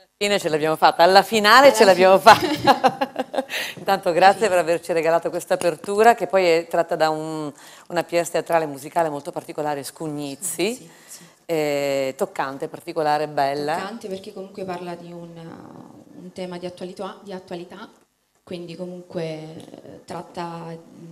Fine ce l'abbiamo fatta, alla finale ce l'abbiamo fatta. Intanto grazie per averci regalato questa apertura che poi è tratta da una pièce teatrale musicale molto particolare, Scugnizi, toccante, particolare, bella. Toccante perché comunque parla di un tema di attualità, quindi comunque tratta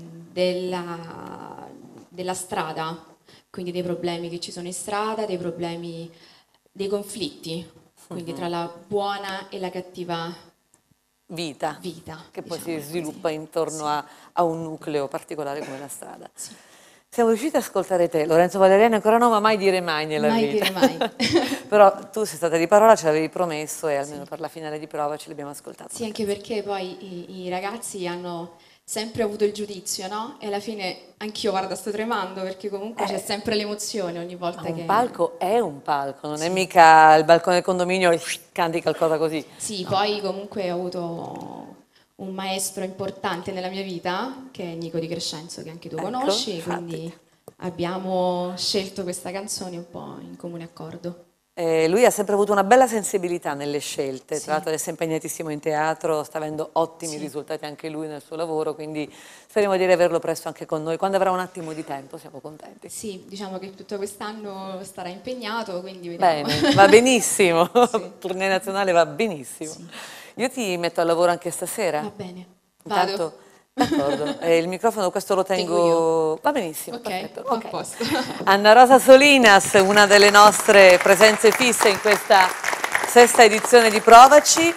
della strada, quindi dei problemi che ci sono in strada, dei problemi, dei conflitti. Quindi tra la buona e la cattiva vita che poi diciamo si sviluppa così. intorno a un nucleo particolare come la strada. Sì. Siamo riusciti ad ascoltare te, Lorenzo Valeriani ancora no, ma mai dire mai nella vita. Mai dire mai. Però tu sei stata di parola, ce l'avevi promesso e almeno per la finale di prova ce l'abbiamo ascoltata. Sì, anche perché poi i ragazzi hanno sempre avuto il giudizio, no? E alla fine anch'io, guarda, sto tremando perché comunque c'è sempre l'emozione ogni volta che... Un palco è un palco, non è mica il balcone del condominio e canti qualcosa così. Sì, no. Poi comunque ho avuto un maestro importante nella mia vita, che è Nico Di Crescenzo, che anche tu conosci, infatti. Quindi abbiamo scelto questa canzone un po' in comune accordo. Lui ha sempre avuto una bella sensibilità nelle scelte, sì. Tra l'altro adesso è impegnatissimo in teatro, sta avendo ottimi risultati anche lui nel suo lavoro, quindi speriamo di riaverlo presto anche con noi. Quando avrà un attimo di tempo siamo contenti. Sì, diciamo che tutto quest'anno starà impegnato, quindi vediamo. Bene, va benissimo, il tournée nazionale va benissimo. Sì. Io ti metto al lavoro anche stasera. Va bene, vado. D'accordo, il microfono questo lo tengo... Va benissimo, perfetto. A posto. Anna Rosa Solinas, una delle nostre presenze fisse in questa sesta edizione di Provaci,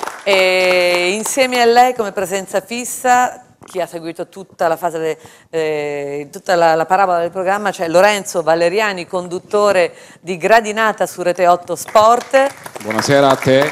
e insieme a lei come presenza fissa, chi ha seguito tutta la fase, tutta la parabola del programma, c'è Lorenzo Valeriani, conduttore di Gradinata su Rete 8 Sport. Buonasera a te,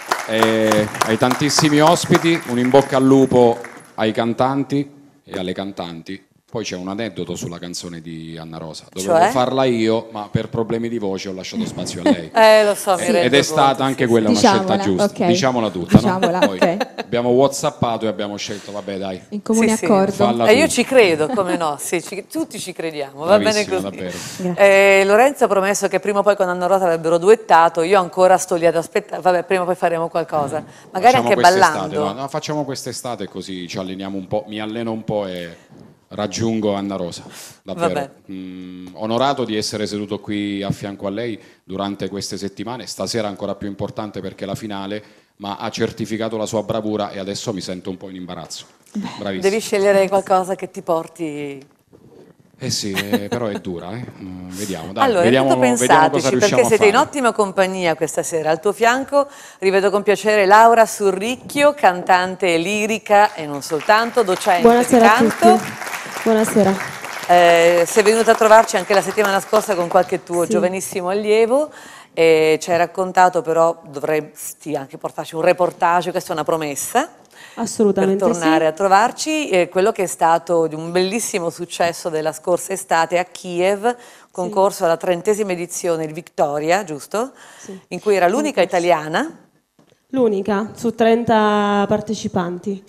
ai tantissimi ospiti, un in bocca al lupo ai cantanti e alle cantanti. Poi c'è un aneddoto sulla canzone di Anna Rosa. Dovevo farla io, ma per problemi di voce ho lasciato spazio a lei. Lo so, mi rendo ed è stata conto, anche quella una scelta giusta. Okay. Diciamola tutta, diciamola, no? Poi abbiamo whatsappato e abbiamo scelto, vabbè dai. In comune accordo. E io ci credo, come no, sì, tutti ci crediamo, va bene così. Davvero. Lorenzo ha promesso che prima o poi con Anna Rosa avrebbero duettato, io ancora sto lì ad aspettare, vabbè, prima o poi faremo qualcosa, magari facciamo anche ballando. No, facciamo quest'estate così ci alleniamo un po', mi alleno un po' e... raggiungo Anna Rosa, davvero. Onorato di essere seduto qui a fianco a lei durante queste settimane, stasera ancora più importante perché è la finale, ma ha certificato la sua bravura e adesso mi sento un po' in imbarazzo. Bravissimo. Devi scegliere qualcosa che ti porti... sì, però è dura, vediamo, dai, allora, vediamo cosa riusciamo a fare. Perché siete in ottima compagnia questa sera. Al tuo fianco rivedo con piacere Laura Surricchio, cantante lirica e non soltanto, docente Buonasera di canto. A tutti. Buonasera. Sei venuta a trovarci anche la settimana scorsa con qualche tuo giovanissimo allievo. Ci hai raccontato, però dovresti anche portarci un reportage, questa è una promessa. Assolutamente per tornare a trovarci, quello che è stato di un bellissimo successo della scorsa estate a Kiev, concorso alla 30ª edizione, il Victoria, giusto? Sì. In cui era l'unica italiana. L'unica, su 30 partecipanti.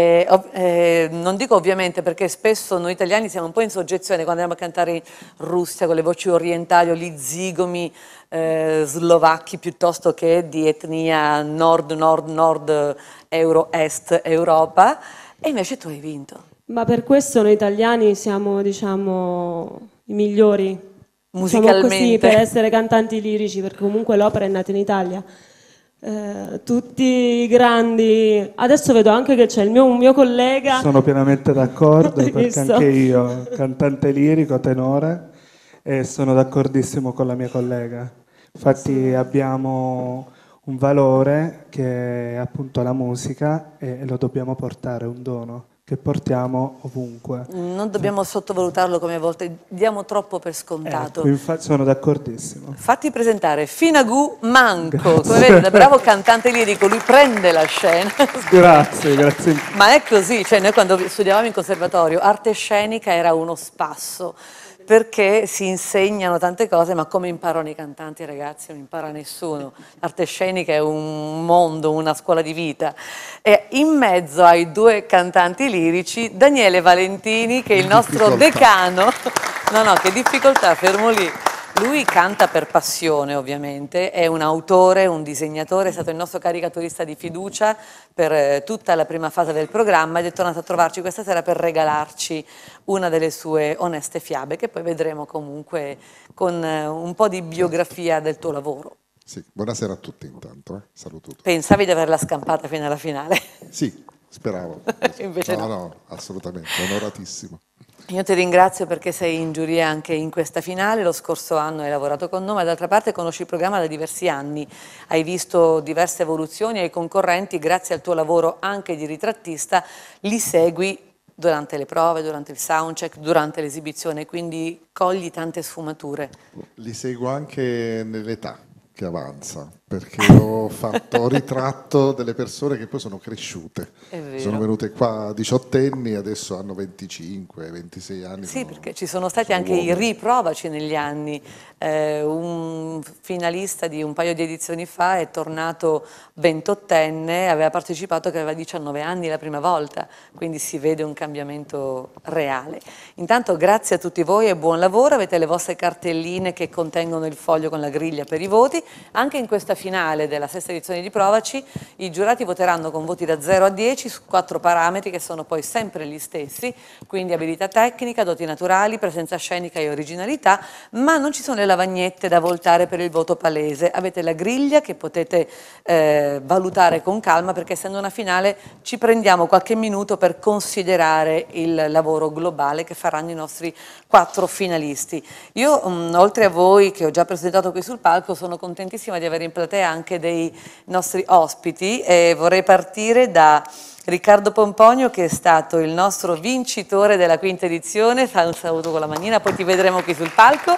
Non dico ovviamente perché spesso noi italiani siamo un po' in soggezione quando andiamo a cantare in Russia con le voci orientali o gli zigomi slovacchi piuttosto che di etnia nord, euro-est Europa, e invece tu hai vinto. Ma per questo noi italiani siamo, diciamo, i migliori musicalmente, diciamo così, per essere cantanti lirici, perché comunque l'opera è nata in Italia. Tutti i grandi, adesso vedo anche che c'è un mio collega. Sono pienamente d'accordo perché anche io cantante lirico, tenore, e sono d'accordissimo con la mia collega. Infatti abbiamo un valore che è appunto la musica e lo dobbiamo portare, un dono che portiamo ovunque. Non dobbiamo sottovalutarlo come a volte diamo troppo per scontato. Infatti sono d'accordissimo. Fatti presentare Finagu Manco, come vedi, da bravo cantante lirico, lui prende la scena. Grazie. Ma è così, cioè noi quando studiavamo in conservatorio, arte scenica era uno spasso, perché si insegnano tante cose, ma come imparano i cantanti, ragazzi? Non impara nessuno. L'arte scenica è un mondo, una scuola di vita. E in mezzo ai due cantanti lirici, Daniele Valentini, che è il nostro decano. No, che difficoltà, fermo lì. Lui canta per passione, ovviamente, è un autore, un disegnatore, è stato il nostro caricaturista di fiducia per tutta la prima fase del programma ed è tornato a trovarci questa sera per regalarci una delle sue oneste fiabe, che poi vedremo comunque con un po' di biografia del tuo lavoro. Sì, buonasera a tutti intanto, saluto tutti. Pensavi di averla scampata fino alla finale? Sì, speravo. Invece no. No, assolutamente, onoratissimo. Io ti ringrazio perché sei in giuria anche in questa finale, lo scorso anno hai lavorato con noi, ma d'altra parte conosci il programma da diversi anni, hai visto diverse evoluzioni e i concorrenti, grazie al tuo lavoro anche di ritrattista, li segui durante le prove, durante il soundcheck, durante l'esibizione, quindi cogli tante sfumature. Li seguo anche nell'età che avanza, perché ho fatto ritratto delle persone che poi sono cresciute. Sono venute qua diciottenni, adesso hanno 25, 26 anni. Sì, perché ci sono stati anche i riprovaci negli anni. Un finalista di un paio di edizioni fa è tornato 28enne, aveva partecipato che aveva 19 anni la prima volta, quindi si vede un cambiamento reale. Intanto grazie a tutti voi e buon lavoro, avete le vostre cartelline che contengono il foglio con la griglia per i voti. Anche in questa finale della sesta edizione di Provaci i giurati voteranno con voti da 0 a 10 su 4 parametri che sono poi sempre gli stessi, quindi abilità tecnica, doti naturali, presenza scenica e originalità, ma non ci sono le lavagnette da voltare per il voto palese. Avete la griglia che potete valutare con calma, perché essendo una finale ci prendiamo qualche minuto per considerare il lavoro globale che faranno i nostri 4 finalisti. Io oltre a voi che ho già presentato qui sul palco sono contentissima di avere in platea anche dei nostri ospiti e vorrei partire da Riccardo Pomponio, che è stato il nostro vincitore della quinta edizione. Fai un saluto con la manina, poi ti vedremo qui sul palco.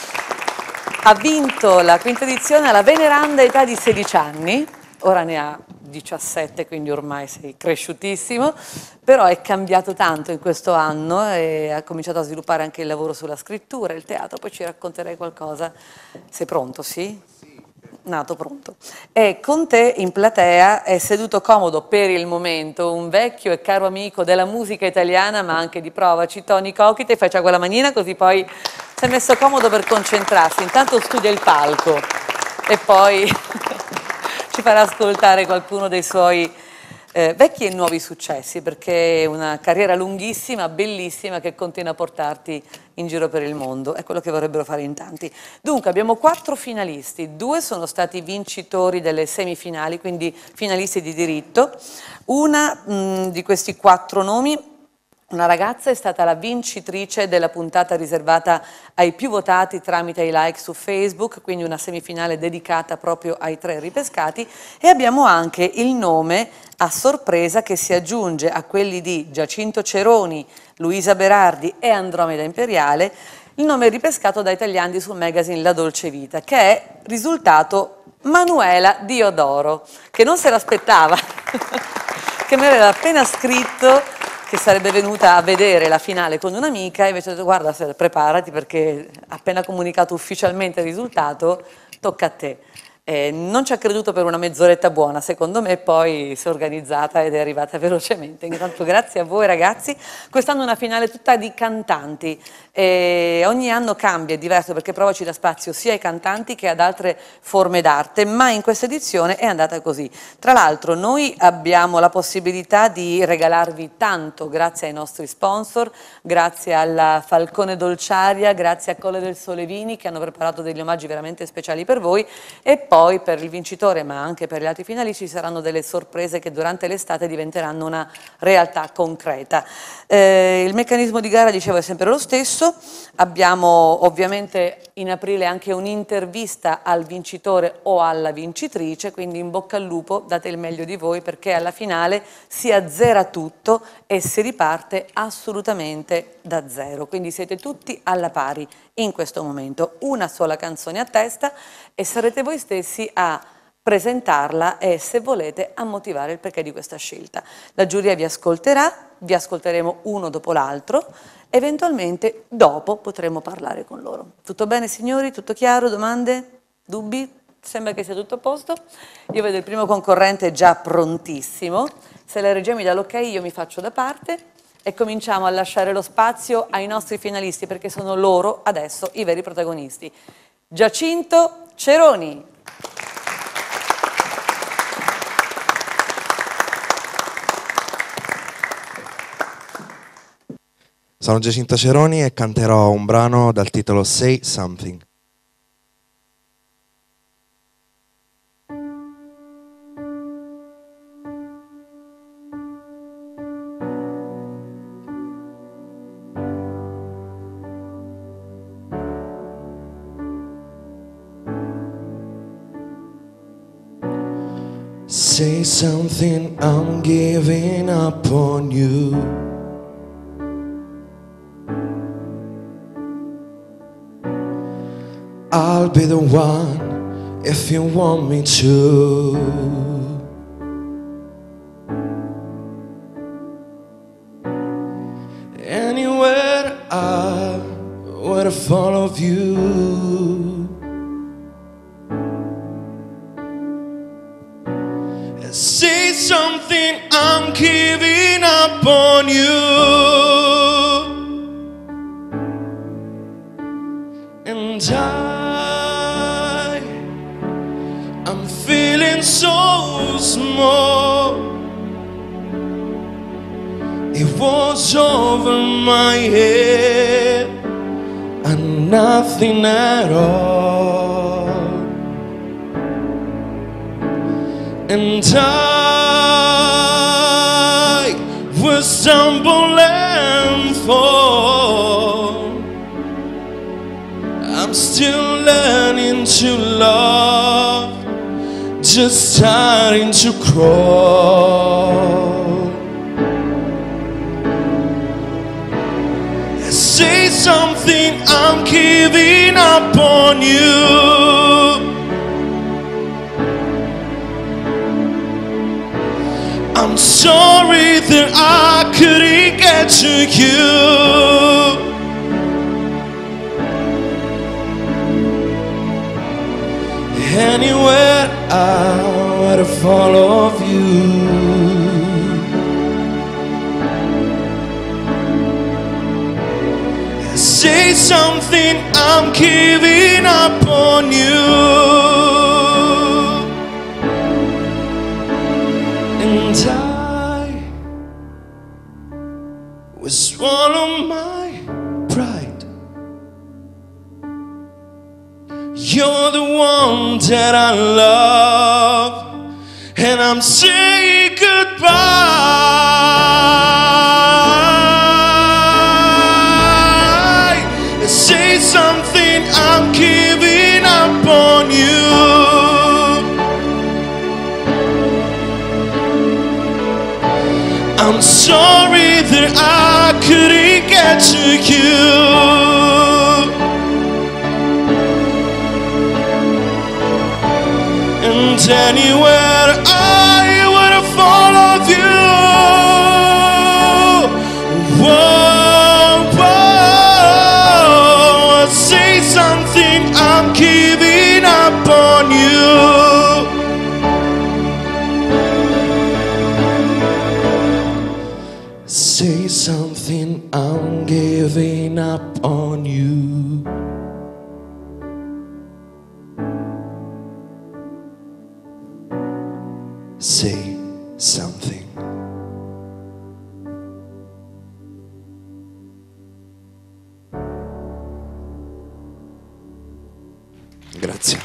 Ha vinto la quinta edizione alla veneranda età di 16 anni, ora ne ha 17, quindi ormai sei cresciutissimo, però è cambiato tanto in questo anno e ha cominciato a sviluppare anche il lavoro sulla scrittura, il teatro, poi ci racconterai qualcosa. Sei pronto, sì? Nato pronto. E con te in platea è seduto comodo per il momento un vecchio e caro amico della musica italiana, ma anche di Provaci, Tony Cochite. Faccia quella manina così poi si è messo comodo per concentrarsi. Intanto studia il palco e poi ci farà ascoltare qualcuno dei suoi vecchi e nuovi successi, perché è una carriera lunghissima, bellissima, che continua a portarti in giro per il mondo. È quello che vorrebbero fare in tanti. Dunque abbiamo 4 finalisti, 2 sono stati vincitori delle semifinali, quindi finalisti di diritto. Una di questi 4 nomi, una ragazza, è stata la vincitrice della puntata riservata ai più votati tramite i like su Facebook, quindi una semifinale dedicata proprio ai 3 ripescati, e abbiamo anche il nome a sorpresa che si aggiunge a quelli di Giacinto Ceroni, Luisa Berardi e Andromeda Imperiale, il nome ripescato dai tagliandi sul magazine La Dolce Vita, che è risultato Manuela Diodoro, che non se l'aspettava, che mi aveva appena scritto che sarebbe venuta a vedere la finale con un'amica e invece ho detto guarda, preparati perché appena comunicato ufficialmente il risultato tocca a te. Non ci ha creduto per una mezz'oretta buona, secondo me, poi si è organizzata ed è arrivata velocemente. Intanto grazie a voi ragazzi. Quest'anno è una finale tutta di cantanti, ogni anno cambia, è diverso perché Provaci dà spazio sia ai cantanti che ad altre forme d'arte, ma in questa edizione è andata così. Tra l'altro noi abbiamo la possibilità di regalarvi tanto grazie ai nostri sponsor, grazie alla Falcone Dolciaria, grazie a Colle del Sole Vini che hanno preparato degli omaggi veramente speciali per voi, e poi per il vincitore ma anche per gli altri finalisti ci saranno delle sorprese che durante l'estate diventeranno una realtà concreta. Il meccanismo di gara, dicevo, è sempre lo stesso. Abbiamo ovviamente in aprile anche un'intervista al vincitore o alla vincitrice, quindi in bocca al lupo, date il meglio di voi perché alla finale si azzera tutto e si riparte assolutamente da zero, quindi siete tutti alla pari in questo momento, una sola canzone a testa e sarete voi stessi a presentarla e, se volete, a motivare il perché di questa scelta. La giuria vi ascolterà, vi ascolteremo uno dopo l'altro, eventualmente dopo potremo parlare con loro. Tutto bene signori? Tutto chiaro? Domande? Dubbi? Sembra che sia tutto a posto? Io vedo il primo concorrente già prontissimo, se la regia mi dà l'ok io mi faccio da parte e cominciamo a lasciare lo spazio ai nostri finalisti perché sono loro adesso i veri protagonisti. Giacinto Ceroni. Sono Giacinto Ceroni e canterò un brano dal titolo Say Something. Say something, I'm giving up on you. I'll be the one if you want me to. Anywhere I would follow you. Say something, I'm giving up on you. And I'm feeling so small. It was over my head and nothing at all. And I will stumble and fall. I'm still learning to love, just starting to crawl. Say something, I'm giving up on you. I'm sorry that I couldn't get to you. Anywhere I would follow you. Say something, I'm giving up on you. And I will swallow my pride. You're the one that I love, and I'm saying goodbye. Say something, I'm giving up on you. I'm sorry that I couldn't get to you. And anywhere I would follow you. Whoa, whoa. Say something, I'm giving up on you. Say something, I'm giving up on you. Say something. Grazie.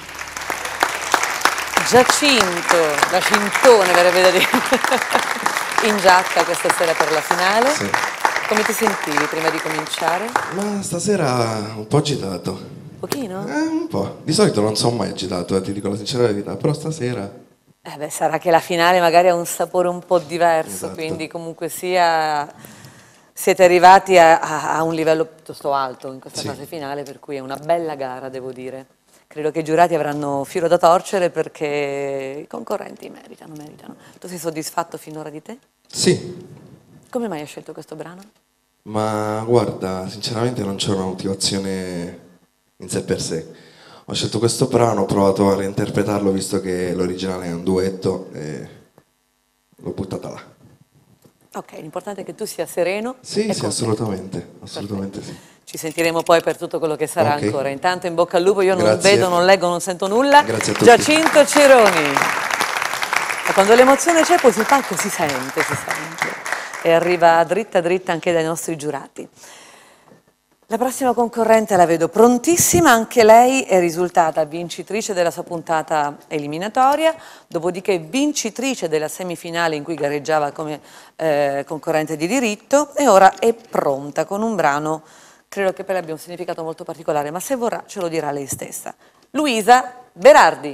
Giacintone verrebbe da dire, in giacca questa sera per la finale. Sì. Come ti sentivi prima di cominciare? Ma stasera un po' agitato. Un pochino? Un po'. Di solito non sono mai agitato, ti dico la sincera verità, però stasera... Sarà che la finale magari ha un sapore un po' diverso, Esatto. quindi comunque sia siete arrivati a un livello piuttosto alto in questa fase finale, per cui è una bella gara, devo dire. Credo che i giurati avranno filo da torcere perché i concorrenti meritano. Tu sei soddisfatto finora di te? Sì. Come mai hai scelto questo brano? Ma guarda, sinceramente non c'è una motivazione in sé per sé. Ho scelto questo brano, ho provato a reinterpretarlo visto che l'originale è un duetto e l'ho buttata là. Ok, l'importante è che tu sia sereno. Sì, sì, assolutamente, assolutamente sì. Ci sentiremo poi per tutto quello che sarà ancora. Intanto in bocca al lupo, io non Grazie. vedo, non leggo, non sento nulla. Grazie a tutti. Giacinto Ceroni. E quando l'emozione c'è poi sul palco si sente. E arriva dritta dritta anche dai nostri giurati. La prossima concorrente la vedo prontissima, anche lei è risultata vincitrice della sua puntata eliminatoria, dopodiché vincitrice della semifinale in cui gareggiava come concorrente di diritto e ora è pronta con un brano, credo che per lei abbia un significato molto particolare, ma se vorrà ce lo dirà lei stessa. Luisa Berardi.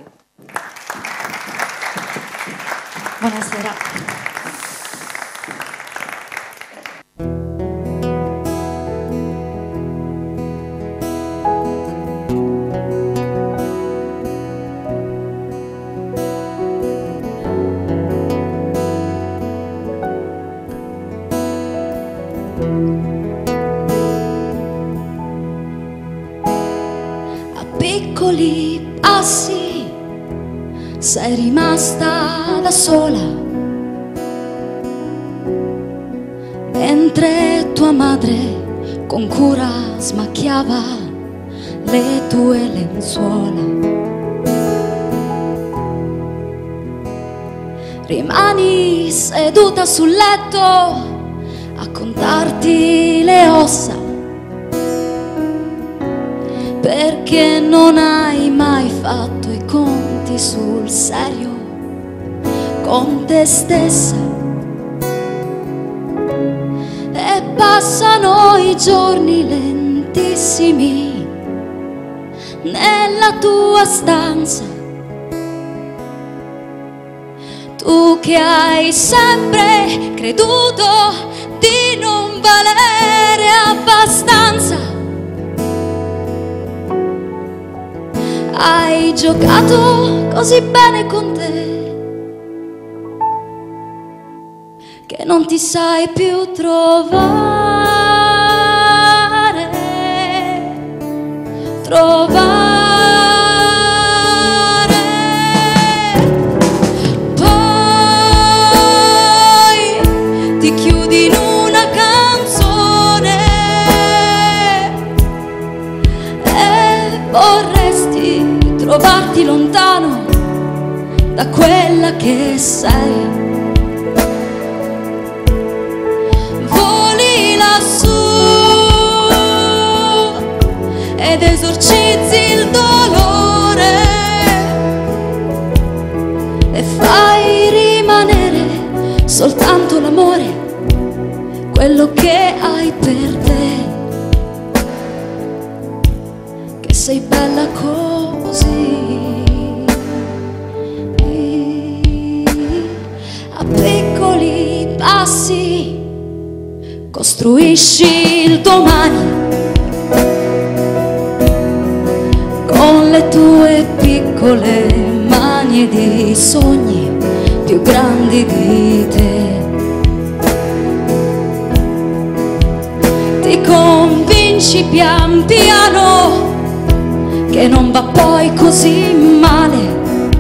Buonasera. Piccoli passi sei rimasta da sola, mentre tua madre con cura smacchiava le tue lenzuola. Rimani seduta sul letto a contarti le ossa, perché non hai mai fatto i conti sul serio con te stessa. E passano i giorni lentissimi nella tua stanza, tu che hai sempre creduto di non valere abbastanza. Hai giocato così bene con te che non ti sai più trovare. Poi ti chiudi in una canzone e vorresti trovarti lontano da quella che sei. Voli lassù ed esorcizzi il dolore e fai rimanere soltanto l'amore, quello che hai per te, che sei bella così. A piccoli passi costruisci il domani con le tue piccole mani ed i sogni più grandi di te. Ti convinci pian piano che non va poi così male.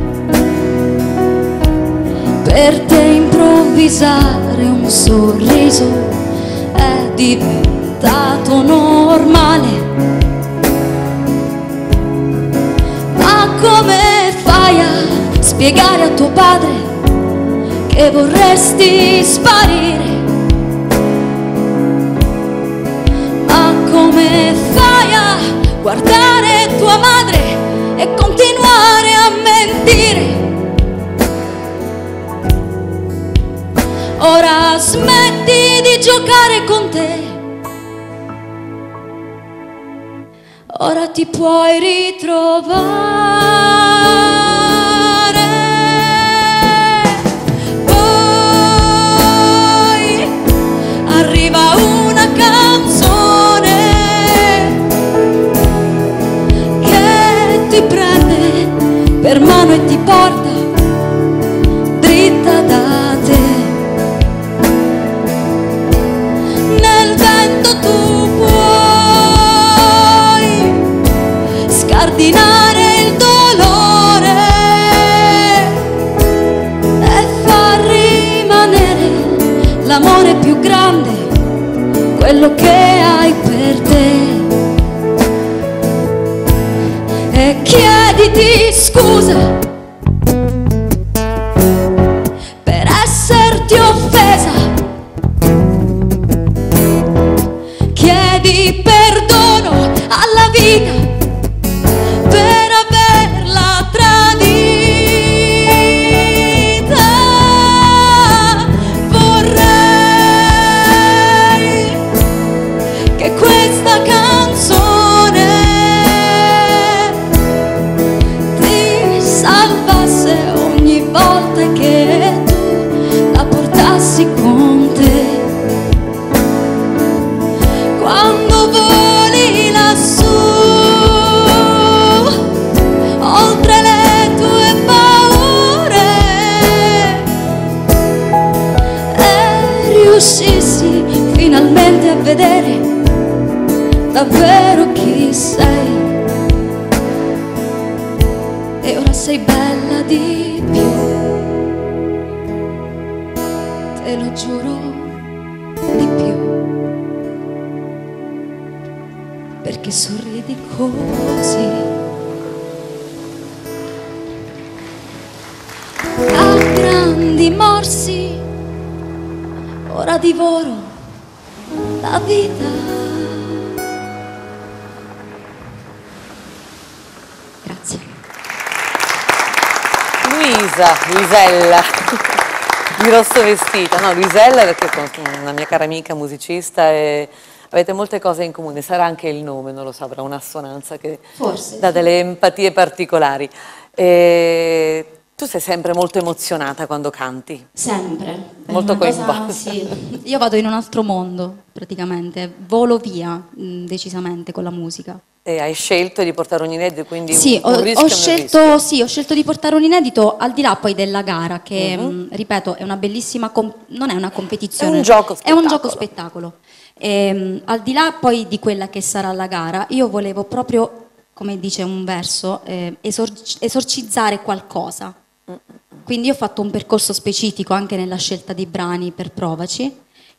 Per te improvvisare un sorriso è diventato normale. Ma come fai a spiegare a tuo padre che vorresti sparire? Ma come fai a guardare tua madre e continuare a mentire? Ora smetti di giocare con te, ora ti puoi ritrovare. Poi arriva una canzone che ti prende per mano e ti porta dritta da te. Tu puoi scardinare il dolore grande quello che hai per te. E chiediti scusa per esserti offesa, chiedi perdono alla vita per averla tradita. Vorrei che questa canzone ti salvasse ogni volta che tu la portassi con te. Quando voli lassù, oltre le tue paure, e riuscissi finalmente a vedere davvero chi sei. E ora sei bella di più, te lo giuro, di più, perché sorridi così. A grandi morsi ora divoro la vita. Grazie. Luisella di Rosso Vestita. No, Luisella perché è una mia cara amica musicista e avete molte cose in comune. Sarà anche il nome, non lo so, avrà un'assonanza che Forse. dà delle empatie particolari. E tu sei sempre molto emozionata quando canti. Sempre. È Molto una cosa- coinvolta. sì. Io vado in un altro mondo, praticamente. Volo via, decisamente, con la musica. E hai scelto di portare un inedito, quindi Sì, un rischio ho e un scelto, rischio. sì, ho scelto di portare un inedito al di là poi della gara, che ripeto, è una bellissima, non è una competizione, È un gioco è un spettacolo. gioco spettacolo. Al di là poi di quella che sarà la gara, io volevo proprio, come dice un verso, esorcizzare qualcosa. Quindi ho fatto un percorso specifico anche nella scelta dei brani per Provaci.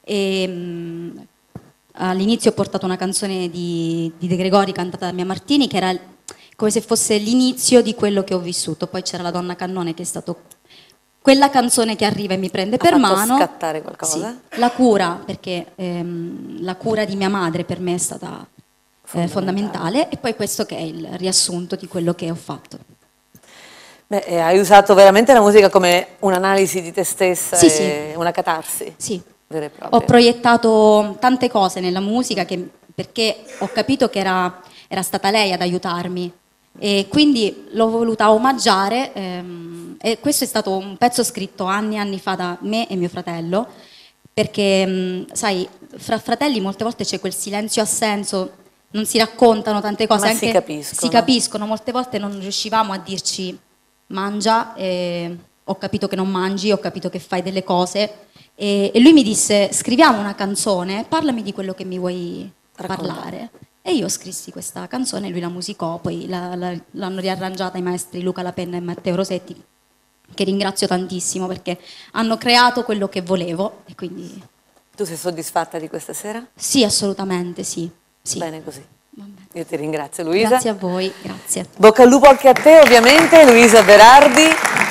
All'inizio ho portato una canzone di De Gregori cantata da Mia Martini, che era come se fosse l'inizio di quello che ho vissuto. Poi c'era La Donna Cannone, che è stato quella canzone che arriva e mi prende per fatto mano. scattare qualcosa? Sì, la cura, perché la cura di mia madre per me è stata fondamentale, e poi questo che è il riassunto di quello che ho fatto. Beh, hai usato veramente la musica come un'analisi di te stessa Sì, e una catarsi. Sì. Vera e propria. Ho proiettato tante cose nella musica perché ho capito che era stata lei ad aiutarmi, e quindi l'ho voluta omaggiare, e questo è stato un pezzo scritto anni e anni fa da me e mio fratello, perché sai, fra fratelli molte volte c'è quel silenzio assenso, non si raccontano tante cose, Ma anche si capiscono. molte volte non riuscivamo a dirci mangia, ho capito che non mangi, ho capito che fai delle cose. E lui mi disse: scriviamo una canzone, parlami di quello che mi vuoi parlare. E io scrissi questa canzone, lui la musicò, poi l'hanno riarrangiata i maestri Luca Lapenna e Matteo Rosetti, che ringrazio tantissimo perché hanno creato quello che volevo. E quindi... Tu sei soddisfatta di questa sera? Sì, assolutamente sì. Bene così. Io ti ringrazio, Luisa. Grazie a voi, grazie. Bocca al lupo anche a te, ovviamente, Luisa Berardi.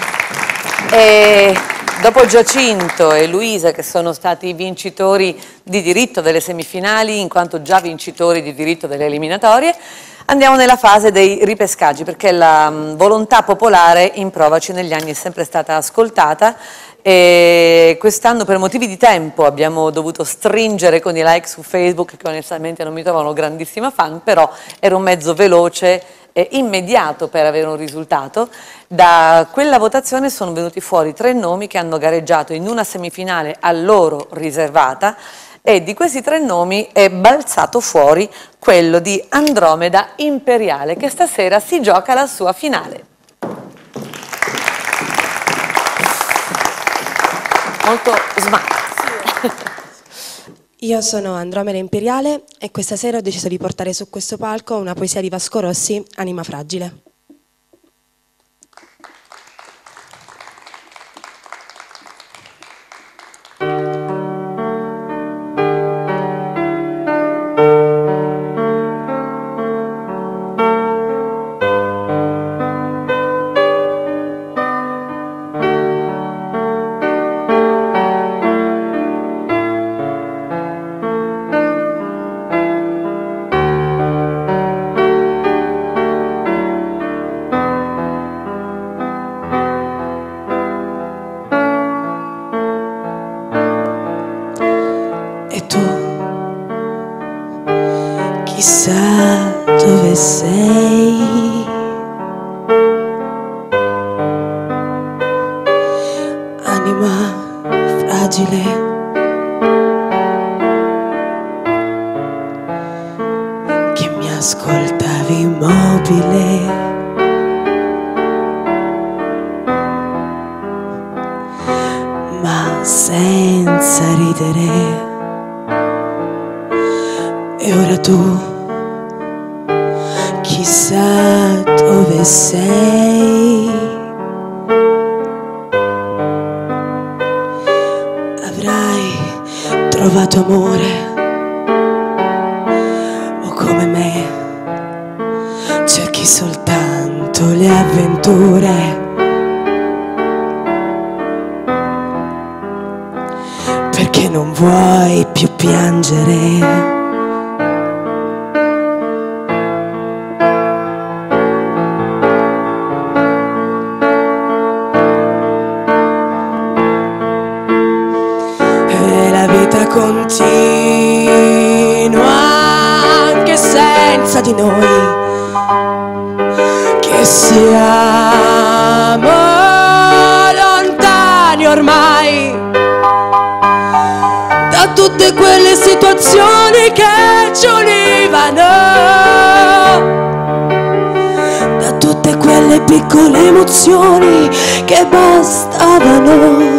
E dopo Giacinto e Luisa, che sono stati vincitori di diritto delle semifinali, in quanto già vincitori di diritto delle eliminatorie, andiamo nella fase dei ripescaggi, perché la volontà popolare in Provaci negli anni è sempre stata ascoltata, e quest'anno per motivi di tempo abbiamo dovuto stringere con i like su Facebook, che onestamente non mi trovano grandissima fan, però era un mezzo veloce e immediato per avere un risultato. Da quella votazione sono venuti fuori 3 nomi che hanno gareggiato in una semifinale a loro riservata, e di questi 3 nomi è balzato fuori quello di Andromeda Imperiale, che stasera si gioca la sua finale. Molto smart. Io sono Andromeda Imperiale e questa sera ho deciso di portare su questo palco una poesia di Vasco Rossi, Anima fragile. chissà dove sei. Anima fragile, che mi ascoltavi immobile. Ma senza ridere. E ora tu, chissà dove sei. Avrai trovato amore, o come me cerchi soltanto le avventure. Perché non vuoi più piangere. E la vita continua anche senza di noi, che siamo lontani ormai da tutte quelle situazioni che ci univano, da tutte quelle piccole emozioni che bastavano,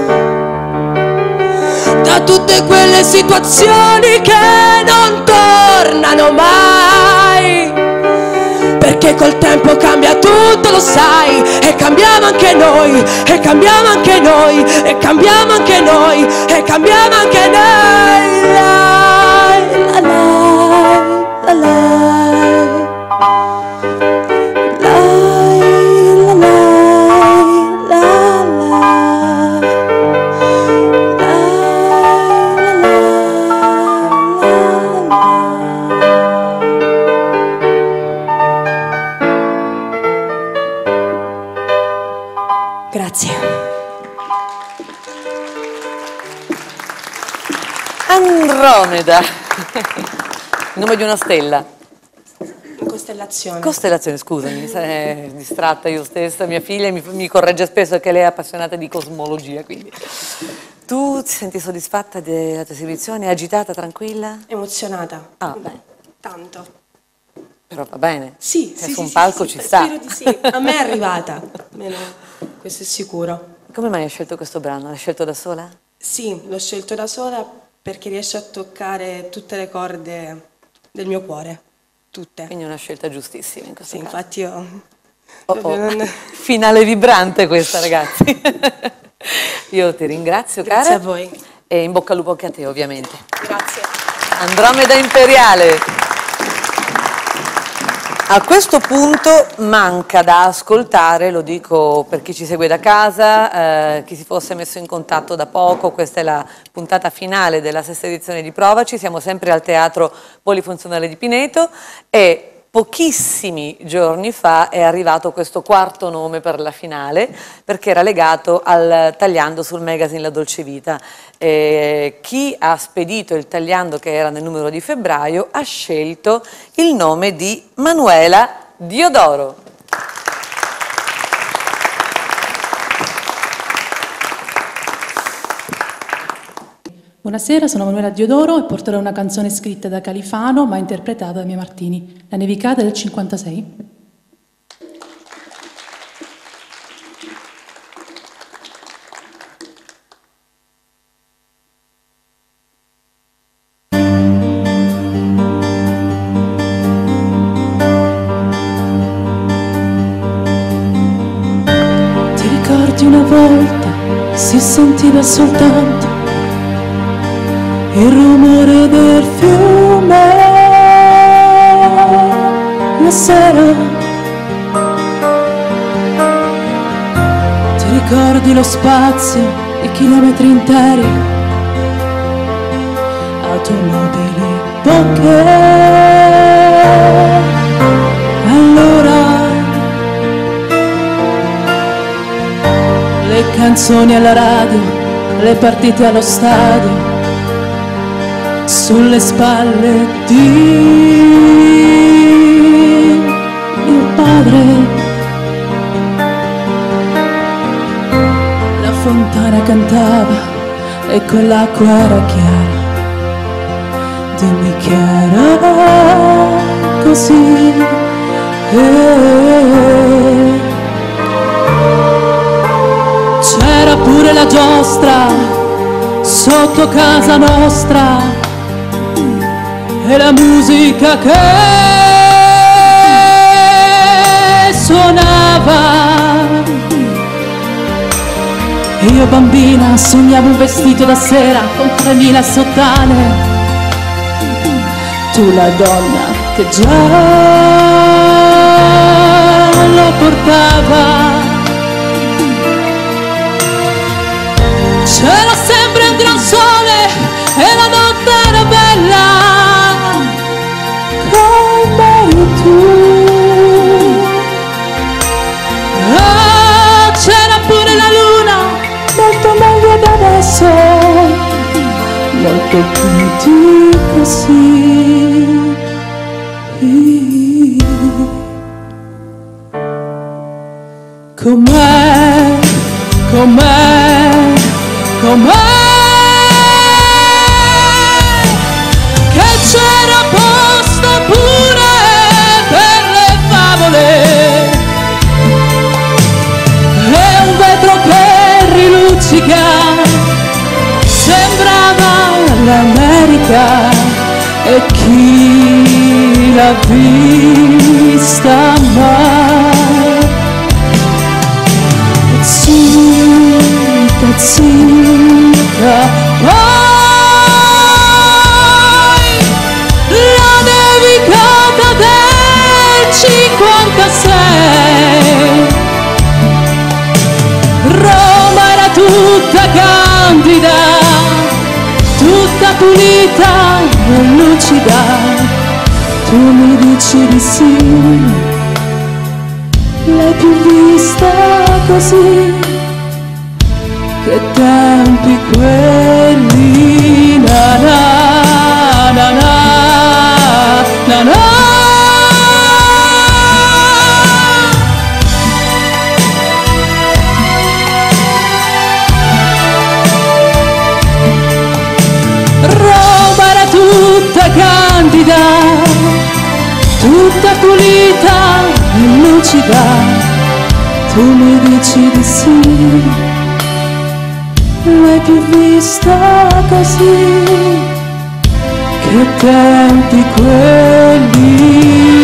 da tutte quelle situazioni che non tornano mai, perché col tempo cambia tutto, lo sai, e cambiamo anche noi, e cambiamo anche noi, e cambiamo anche noi, e cambiamo anche noi. La, la, la, la. Grazie. Andromeda, il nome di una stella. Costellazione. Costellazione, scusami, mi sono distratta io stessa, mia figlia mi corregge spesso che lei è appassionata di cosmologia, quindi. Tu ti senti soddisfatta della tua esibizione? Agitata, tranquilla? Emozionata. Ah. Beh, tanto. Però va bene. Sì, se sì, su un sì, palco sì, ci sta. spero di sì. A me è arrivata, almeno questo è sicuro. Come mai hai scelto questo brano? L'hai scelto da sola? Sì, l'ho scelto da sola perché riesce a toccare tutte le corde del mio cuore, tutte. Quindi è una scelta giustissima in questo caso. Infatti io... Finale vibrante questa, ragazzi. Io ti ringrazio, cara. Grazie a voi. E in bocca al lupo anche a te, ovviamente. Grazie. Andromeda Imperiale. A questo punto manca da ascoltare, lo dico per chi ci segue da casa, chi si fosse messo in contatto da poco, questa è la puntata finale della sesta edizione di Provaci, siamo sempre al Teatro Polifunzionale di Pineto e pochissimi giorni fa è arrivato questo quarto nome per la finale, perché era legato al tagliando sul magazine La Dolce Vita. Chi ha spedito il tagliando, che era nel numero di febbraio, ha scelto il nome di Manuela Diodoro. Buonasera, sono Manuela Diodoro e porterò una canzone scritta da Califano ma interpretata da Mia Martini, La nevicata del 56. Ti ricordi una volta si sentiva soltanto il rumore del fiume la sera? Ti ricordi lo spazio di chilometri interi, automobili poche? Allora le canzoni alla radio, le partite allo stadio, sulle spalle di mio padre. La fontana cantava e quell'acqua era chiara. Dimmi che era così. C'era pure la giostra sotto casa nostra e la musica che suonava. Io bambina sognavo un vestito da sera con 3000 sottane. Tu la donna che già lo portava. C'era sempre un gran sole e la notte era bella come tu. Ah, c'era pure la luna, molto meglio da adesso, molto più di così. Com'è, com'è, com'è che c'era posto pure per le favole e un vetro che riluccica sembrava l'America e chi l'ha vista mai. Zita, poi la nevicata del 56. Roma era tutta candida, tutta pulita e lucida. Tu mi dici di sì, l'hai più vista così. Che tempi quelli, na na na na na na. Roma era tutta candida, tutta pulita e lucida. Tu mi dici di sì, l'hai più vista così. Che tempi quelli.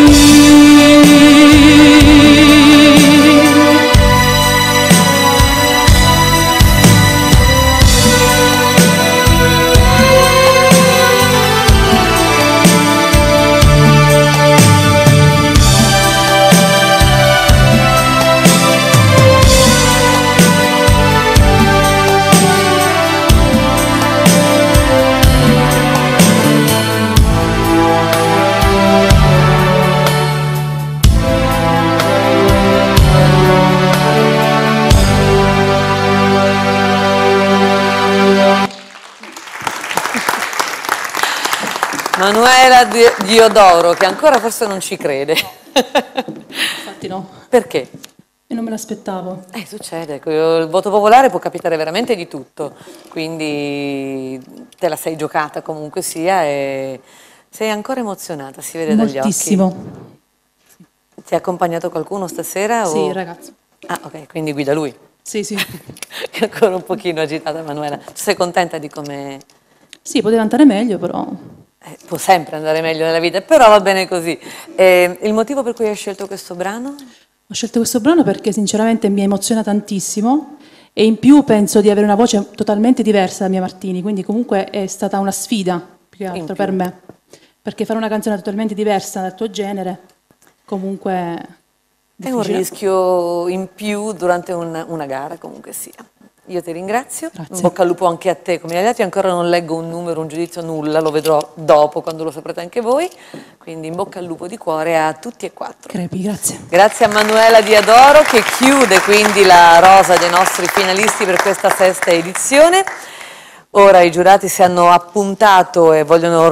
Manuela Diodoro, che ancora forse non ci crede. Infatti no. Perché? E non me l'aspettavo. Succede, il voto popolare può capitare veramente di tutto, quindi te la sei giocata comunque sia e sei ancora emozionata, si vede dagli occhi. Moltissimo. Ti ha accompagnato qualcuno stasera? Sì, o... il ragazzo. Ah, ok, quindi guida lui. Sì, sì. È ancora un pochino agitata Manuela. Tu sei contenta di come... Sì, poteva andare meglio, però... può sempre andare meglio nella vita, però va bene così. Il motivo per cui hai scelto questo brano? Ho scelto questo brano perché sinceramente mi emoziona tantissimo e in più penso di avere una voce totalmente diversa da Mia Martini, quindi comunque è stata una sfida più che altro per me, perché fare una canzone totalmente diversa dal tuo genere comunque è difficile. Un rischio in più durante una gara comunque sia. Io ti ringrazio, Grazie. In bocca al lupo anche a te, come agli altri, ancora non leggo un numero, un giudizio, nulla, lo vedrò dopo quando lo saprete anche voi, quindi in bocca al lupo di cuore a tutti e quattro. Crepi, grazie. Grazie a Manuela Diodoro che chiude quindi la rosa dei nostri finalisti per questa sesta edizione. Ora i giurati si hanno appuntato e vogliono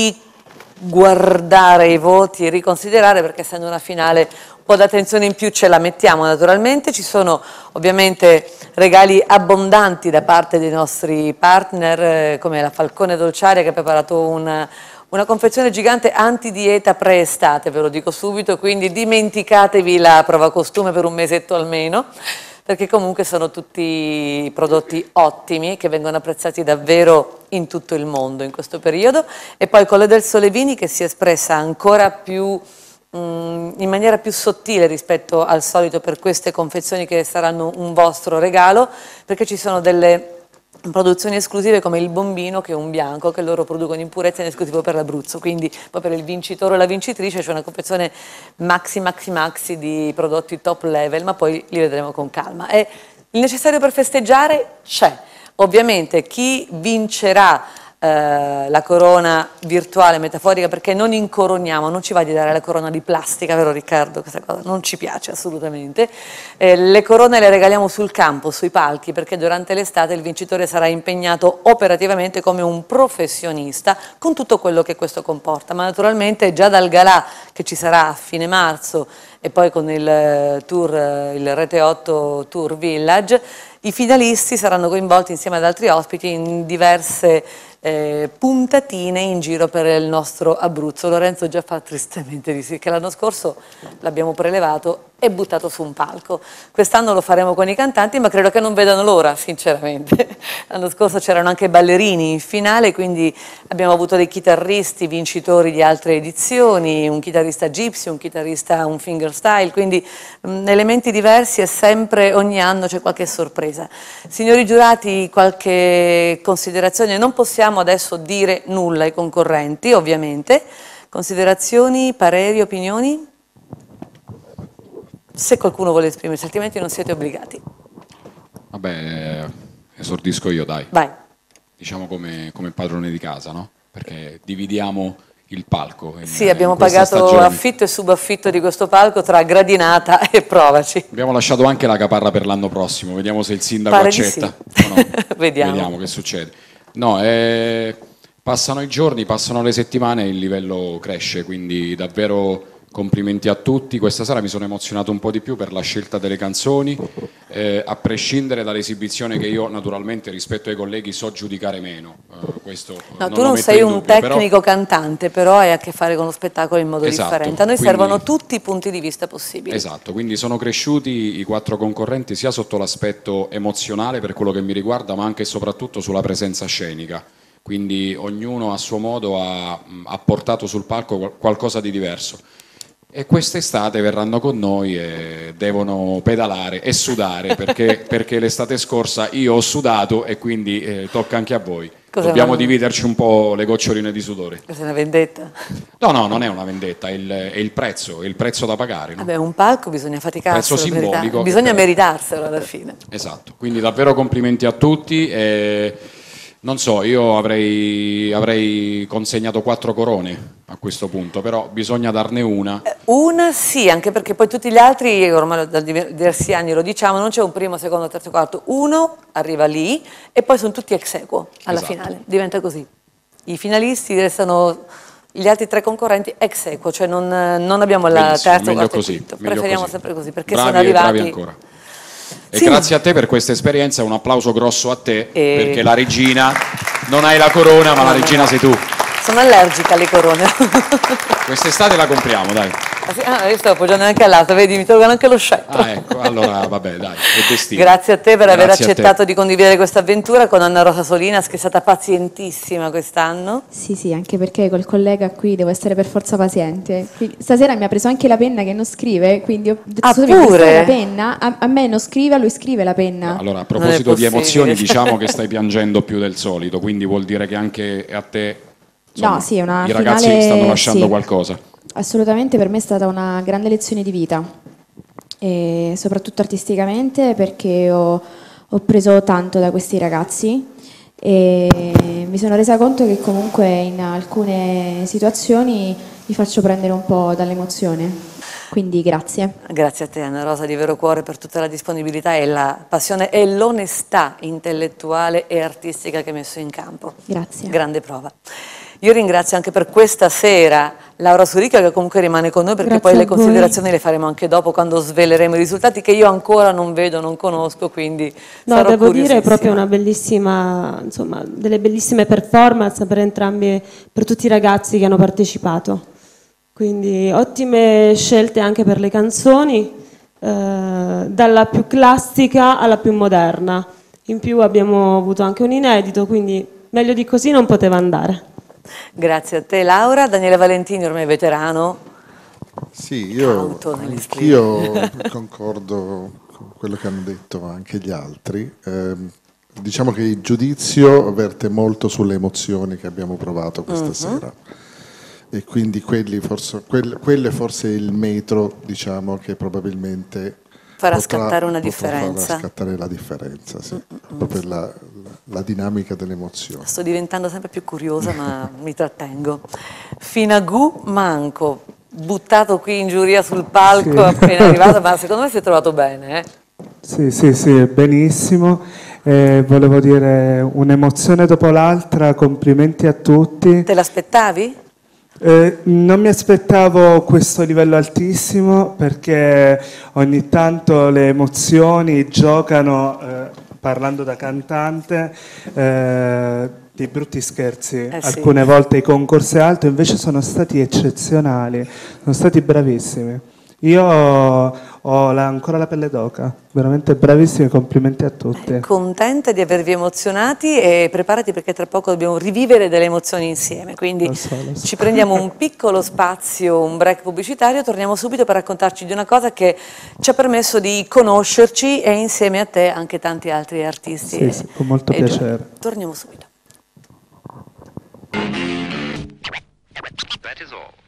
riguardare i voti e riconsiderare, perché essendo una finale un po' d'attenzione in più ce la mettiamo naturalmente. Ci sono ovviamente regali abbondanti da parte dei nostri partner come la Falcone Dolciaria, che ha preparato una confezione gigante anti-dieta pre-estate, ve lo dico subito, quindi dimenticatevi la prova costume per un mesetto almeno, perché comunque sono tutti prodotti ottimi che vengono apprezzati davvero in tutto il mondo in questo periodo. E poi Colle del Sole Vini, che si è espressa ancora più in maniera più sottile rispetto al solito per queste confezioni che saranno un vostro regalo, perché ci sono delle produzioni esclusive come il Bombino, che è un bianco che loro producono in purezza in esclusivo per l'Abruzzo, quindi poi per il vincitore o la vincitrice c'è una confezione maxi di prodotti top level, ma poi li vedremo con calma. E il necessario per festeggiare c'è. Ovviamente chi vincerà la corona virtuale metaforica, perché non incoroniamo, non ci va di dare la corona di plastica, vero Riccardo? Questa cosa non ci piace assolutamente. Le corone le regaliamo sul campo, sui palchi, perché durante l'estate il vincitore sarà impegnato operativamente come un professionista con tutto quello che questo comporta, ma naturalmente già dal galà che ci sarà a fine marzo e poi con il tour, il Rete 8 Tour Village, i finalisti saranno coinvolti insieme ad altri ospiti in diverse puntatine in giro per il nostro Abruzzo. Lorenzo già fa tristemente di sì, che l'anno scorso l'abbiamo prelevato e buttato su un palco. Quest'anno lo faremo con i cantanti, ma credo che non vedano l'ora, sinceramente. L'anno scorso c'erano anche ballerini in finale, quindi abbiamo avuto dei chitarristi vincitori di altre edizioni, un chitarrista gypsy, un chitarrista un fingerstyle, quindi elementi diversi e sempre ogni anno c'è qualche sorpresa. Signori giurati, qualche considerazione? Non possiamo adesso dire nulla ai concorrenti, ovviamente. Considerazioni, pareri, opinioni? Se qualcuno vuole esprimersi, altrimenti non siete obbligati. Vabbè, esordisco io, dai. Vai. Diciamo come padrone di casa, no? Perché dividiamo il palco. Sì, abbiamo pagato affitto e subaffitto di questo palco tra gradinata e provaci. Abbiamo lasciato anche la caparra per l'anno prossimo, vediamo se il sindaco accetta. Sì. No. Vediamo che succede. No, passano i giorni, passano le settimane e il livello cresce, quindi davvero complimenti a tutti. Questa sera mi sono emozionato un po' di più per la scelta delle canzoni, a prescindere dall'esibizione che io naturalmente rispetto ai colleghi so giudicare meno. Questo no, tu non sei un tecnico cantante, però hai a che fare con lo spettacolo in modo differente. A noi servono tutti i punti di vista possibili. Esatto, quindi sono cresciuti i 4 concorrenti sia sotto l'aspetto emozionale per quello che mi riguarda, ma anche e soprattutto sulla presenza scenica. Quindi ognuno a suo modo ha portato sul palco qualcosa di diverso. E quest'estate verranno con noi e devono pedalare e sudare perché l'estate scorsa io ho sudato e quindi tocca anche a voi. Dobbiamo dividerci un po' le goccioline di sudore. Questa è una vendetta? No, non è una vendetta, è il prezzo da pagare. No? Vabbè, un palco bisogna faticarselo, prezzo simbolico, bisogna meritarselo alla fine. Esatto, quindi davvero complimenti a tutti. Non so, io avrei consegnato 4 corone a questo punto, però bisogna darne una. Una sì, anche perché poi tutti gli altri, ormai da diversi anni lo diciamo, non c'è un primo, secondo, terzo, quarto, uno arriva lì e poi sono tutti ex aequo alla finale, diventa così. I finalisti restano gli altri 3 concorrenti ex aequo, cioè non abbiamo la terza, quarta e quinto, preferiamo sempre così, perché sono arrivati... Bravi ancora. E sì, grazie a te per questa esperienza, un applauso grosso a te, perché la regina, non hai la corona, ma la regina sei tu. Sono allergica alle corone. Quest'estate la compriamo, dai. Io stavo appoggiando anche all'altra, vedi, mi tolgono anche lo scettro. Ecco, allora vabbè, dai, è destino. Grazie a te per aver accettato di condividere questa avventura con Anna Rosa Solinas, che è stata pazientissima quest'anno. Sì, anche perché col collega qui devo essere per forza paziente. Quindi, stasera mi ha preso anche la penna che non scrive, quindi ho detto pure la penna, a me non scrive, a lui scrive la penna. Allora, a proposito di emozioni, diciamo che stai piangendo più del solito, quindi vuol dire che anche a te... Insomma, no, sì, è una i ragazzi finale, stanno lasciando qualcosa. Assolutamente, per me è stata una grande lezione di vita, e soprattutto artisticamente, perché ho preso tanto da questi ragazzi e mi sono resa conto che comunque in alcune situazioni mi faccio prendere un po' dall'emozione. Quindi grazie. Grazie a te Anna Rosa di vero cuore per tutta la disponibilità e la passione e l'onestà intellettuale e artistica che hai messo in campo. Grazie. Grande prova. Io ringrazio anche per questa sera Laura Surica che comunque rimane con noi perché Grazie poi le a voi. considerazioni le faremo anche dopo quando sveleremo i risultati che io ancora non vedo, non conosco, quindi No, sarò devo dire curiosissima. proprio una bellissima, insomma, delle bellissime performance per entrambi, per tutti i ragazzi che hanno partecipato. Quindi ottime scelte anche per le canzoni, dalla più classica alla più moderna. In più abbiamo avuto anche un inedito, quindi meglio di così non poteva andare. Grazie a te Laura. Daniele Valentini, ormai veterano. Sì, io anch'io concordo con quello che hanno detto anche gli altri. Diciamo che il giudizio verte molto sulle emozioni che abbiamo provato questa sera. E quindi quello è forse il metro, diciamo, che probabilmente farà scattare una differenza. Farà scattare la differenza, sì. Proprio la dinamica dell'emozione. Sto diventando sempre più curiosa, ma mi trattengo. Finagu Manco, buttato qui in giuria sul palco, Sì. appena arrivato, ma secondo me si è trovato bene. Sì, benissimo. Volevo dire un'emozione dopo l'altra, complimenti a tutti. Te l'aspettavi? Non mi aspettavo questo livello altissimo perché ogni tanto le emozioni giocano, parlando da cantante, dei brutti scherzi. Sì. Alcune volte i concorsi alto invece sono stati eccezionali, sono stati bravissimi. Io ho ancora la pelle d'oca, veramente bravissimi, complimenti a tutti. Contenta di avervi emozionati e preparati perché tra poco dobbiamo rivivere delle emozioni insieme, quindi Lo so. ci prendiamo un piccolo spazio, un break pubblicitario, torniamo subito per raccontarci di una cosa che ci ha permesso di conoscerci e insieme a te anche tanti altri artisti. Sì, con molto piacere. Torniamo subito. That is all.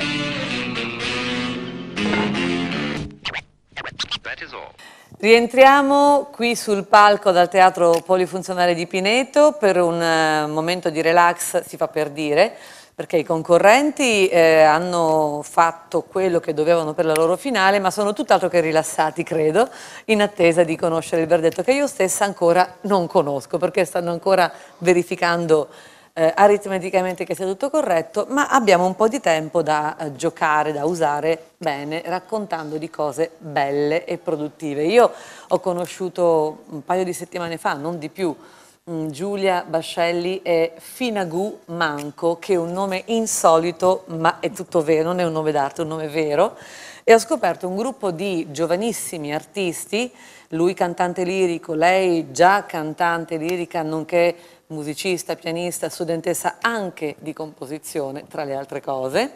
That is all. Rientriamo qui sul palco dal Teatro Polifunzionale di Pineto per un momento di relax, si fa per dire, perché i concorrenti hanno fatto quello che dovevano per la loro finale, ma sono tutt'altro che rilassati, credo, in attesa di conoscere il verdetto che io stessa ancora non conosco, perché stanno ancora verificando aritmeticamente che sia tutto corretto, ma abbiamo un po' di tempo da giocare, da usare bene, raccontando di cose belle e produttive. Io ho conosciuto un paio di settimane fa, non di più, Giulia Bascelli e Finagu Manco, che è un nome insolito, ma è tutto vero, non è un nome d'arte, è un nome vero, e ho scoperto un gruppo di giovanissimi artisti, lui cantante lirico, lei già cantante lirica, nonché musicista, pianista, studentessa anche di composizione, tra le altre cose.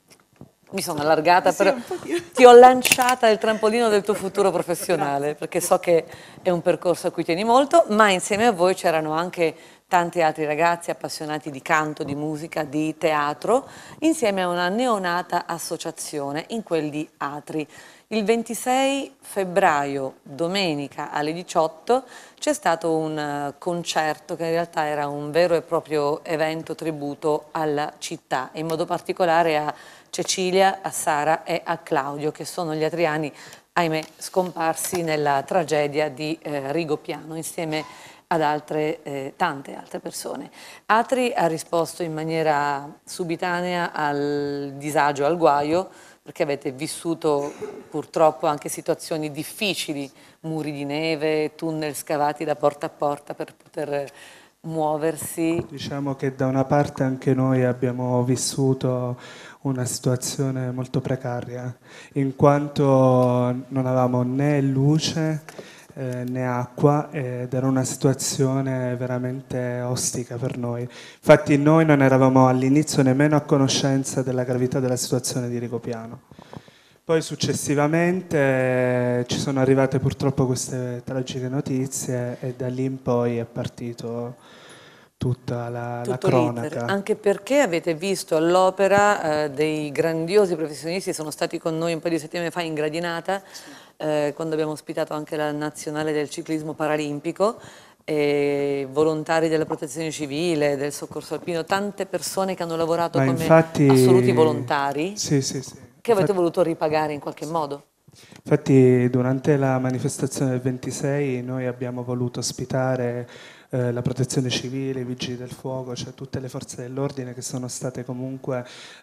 Mi sono allargata, però ti ho lanciata il trampolino del tuo futuro professionale, perché so che è un percorso a cui tieni molto, ma insieme a voi c'erano anche tanti altri ragazzi appassionati di canto, di musica, di teatro, insieme a una neonata associazione in quel di Atri. Il 26 febbraio, domenica alle 18, c'è stato un concerto che in realtà era un vero e proprio evento tributo alla città, e in modo particolare a Cecilia, a Sara e a Claudio, che sono gli atriani, ahimè, scomparsi nella tragedia di Rigopiano, insieme ad tante altre persone. Atri ha risposto in maniera subitanea al disagio, al guaio, perché avete vissuto purtroppo anche situazioni difficili, muri di neve, tunnel scavati da porta a porta per poter muoversi. Diciamo che da una parte anche noi abbiamo vissuto una situazione molto precaria, in quanto non avevamo né luce né acqua, ed era una situazione veramente ostica per noi. Infatti noi non eravamo all'inizio nemmeno a conoscenza della gravità della situazione di Rigopiano. Poi successivamente ci sono arrivate purtroppo queste tragiche notizie e da lì in poi è partito tutta la cronaca. Anche perché avete visto all'opera dei grandiosi professionisti, sono stati con noi un paio di settimane fa in Gradinata, quando abbiamo ospitato anche la nazionale del ciclismo paralimpico, volontari della protezione civile, del soccorso alpino, tante persone che hanno lavorato come assoluti volontari. Sì. che avete voluto ripagare in qualche modo. Infatti durante la manifestazione del 26 noi abbiamo voluto ospitare la protezione civile, i vigili del fuoco, cioè tutte le forze dell'ordine che sono state comunque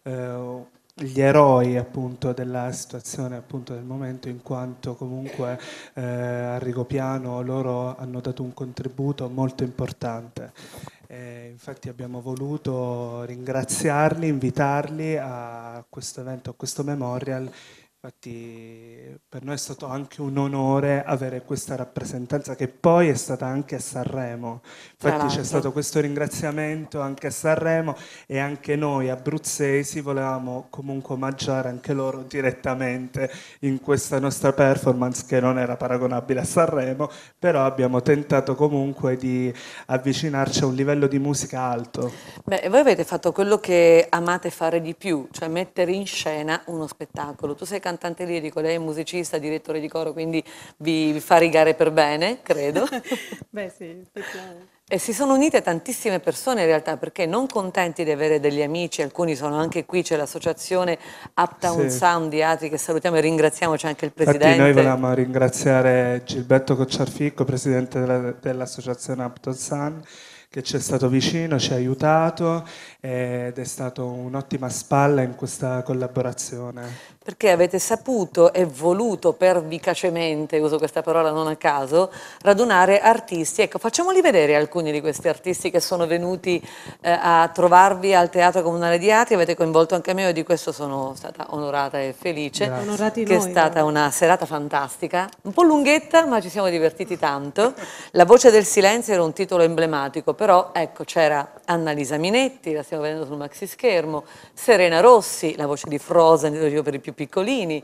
gli eroi appunto della situazione, appunto del momento, in quanto comunque a Rigopiano loro hanno dato un contributo molto importante. Infatti abbiamo voluto ringraziarli, invitarli a questo evento, a questo memorial. Infatti per noi è stato anche un onore avere questa rappresentanza che poi è stata anche a Sanremo. Infatti c'è stato questo ringraziamento anche a Sanremo e anche noi abruzzesi volevamo comunque omaggiare anche loro direttamente in questa nostra performance che non era paragonabile a Sanremo, però abbiamo tentato comunque di avvicinarci a un livello di musica alto. Beh, voi avete fatto quello che amate fare di più, cioè mettere in scena uno spettacolo. Tu sei cantante lirico, lei è musicista, direttore di coro, quindi vi fa rigare per bene, credo. Beh sì, effettivamente. E si sono unite tantissime persone in realtà, perché non contenti di avere degli amici, alcuni sono anche qui, c'è l'associazione Uptown Sound di Atri che salutiamo e ringraziamo, c'è anche il presidente. Infatti noi volevamo ringraziare Gilberto Cocciarficco, presidente dell'associazione Uptown Sound, che ci è stato vicino, ci ha aiutato ed è stato un'ottima spalla in questa collaborazione. Perché avete saputo e voluto pervicacemente, uso questa parola non a caso, radunare artisti. Ecco, facciamoli vedere alcuni di questi artisti che sono venuti a trovarvi al Teatro Comunale di Atri. Avete coinvolto anche me e di questo sono stata onorata e felice. Onorati che noi, è stata una serata fantastica, un po' lunghetta ma ci siamo divertiti tanto. La voce del silenzio era un titolo emblematico, però ecco c'era Annalisa Minetti, la stiamo vedendo sul maxi schermo, Serena Rossi, la voce di Frozen, lo dico per i più piccolini,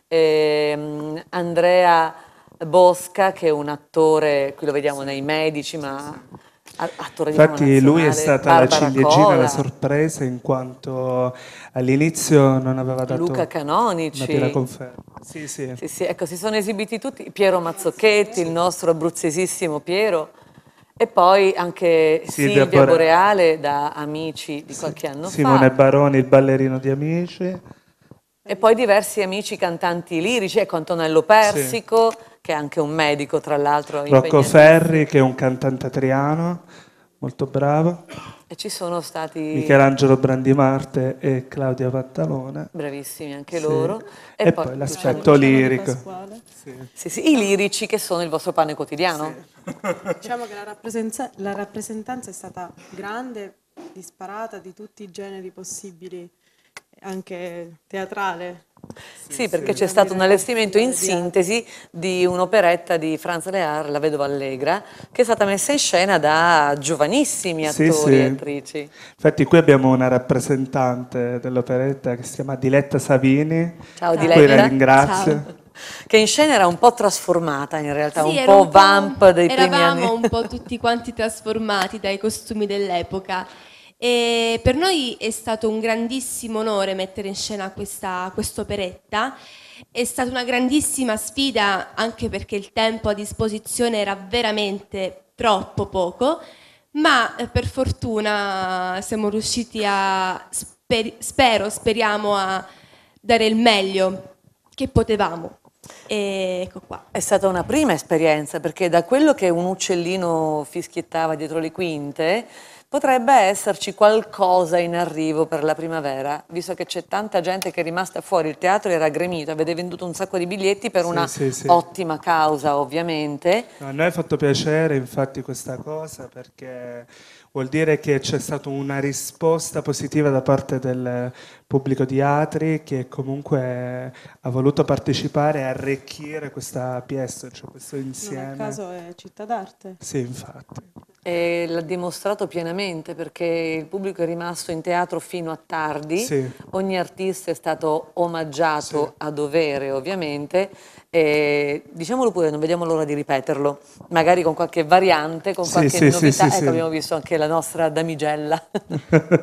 Andrea Bosca che è un attore, qui lo vediamo nei Medici, ma attore di Infatti lui è stata Barbara la ciliegina, Cola, la sorpresa, in quanto all'inizio non aveva dato Luca Canonici, una piena conferma. Sì, ecco, si sono esibiti tutti, Piero Mazzocchetti, il nostro abruzzesissimo Piero, e poi anche Silvia Boreale da Amici di qualche anno Simone fa. Baroni, il ballerino di Amici. E poi diversi amici cantanti lirici, ecco Antonello Persico, che è anche un medico tra l'altro. Rocco Ferri, che è un cantante atriano, molto bravo. E ci sono stati Michelangelo Brandimarte e Claudia Pantalone. Bravissimi anche loro. E poi l'aspetto lirico. Sì, i lirici che sono il vostro pane quotidiano. Diciamo che la rappresentanza è stata grande, disparata, di tutti i generi possibili, anche teatrale. Sì, perché c'è stato un allestimento in sintesi di un'operetta di Franz Lear, La vedova allegra, che è stata messa in scena da giovanissimi attori e attrici. Infatti qui abbiamo una rappresentante dell'operetta che si chiama Diletta Savini. Ciao Diletta. Cui la ringrazio. Ciao. Che in scena era un po' trasformata in realtà, Sì, un po' vamp dei primi anni. Eravamo un po' tutti quanti trasformati dai costumi dell'epoca. E per noi è stato un grandissimo onore mettere in scena quest'operetta. È stata una grandissima sfida anche perché il tempo a disposizione era veramente troppo poco, ma per fortuna siamo riusciti speriamo a dare il meglio che potevamo. E ecco qua. È stata una prima esperienza perché da quello che un uccellino fischiettava dietro le quinte potrebbe esserci qualcosa in arrivo per la primavera, visto che c'è tanta gente che è rimasta fuori, il teatro era gremito, avete venduto un sacco di biglietti per una ottima causa ovviamente. No, a noi ha fatto piacere infatti questa cosa perché vuol dire che c'è stata una risposta positiva da parte del pubblico di Atri che comunque ha voluto partecipare e arricchire questa pièce, cioè questo insieme. Non a caso è città d'arte. Sì, infatti. E l'ha dimostrato pienamente perché il pubblico è rimasto in teatro fino a tardi, ogni artista è stato omaggiato a dovere ovviamente, e diciamolo pure, non vediamo l'ora di ripeterlo, magari con qualche variante, con qualche novità, ecco abbiamo visto anche la nostra damigella.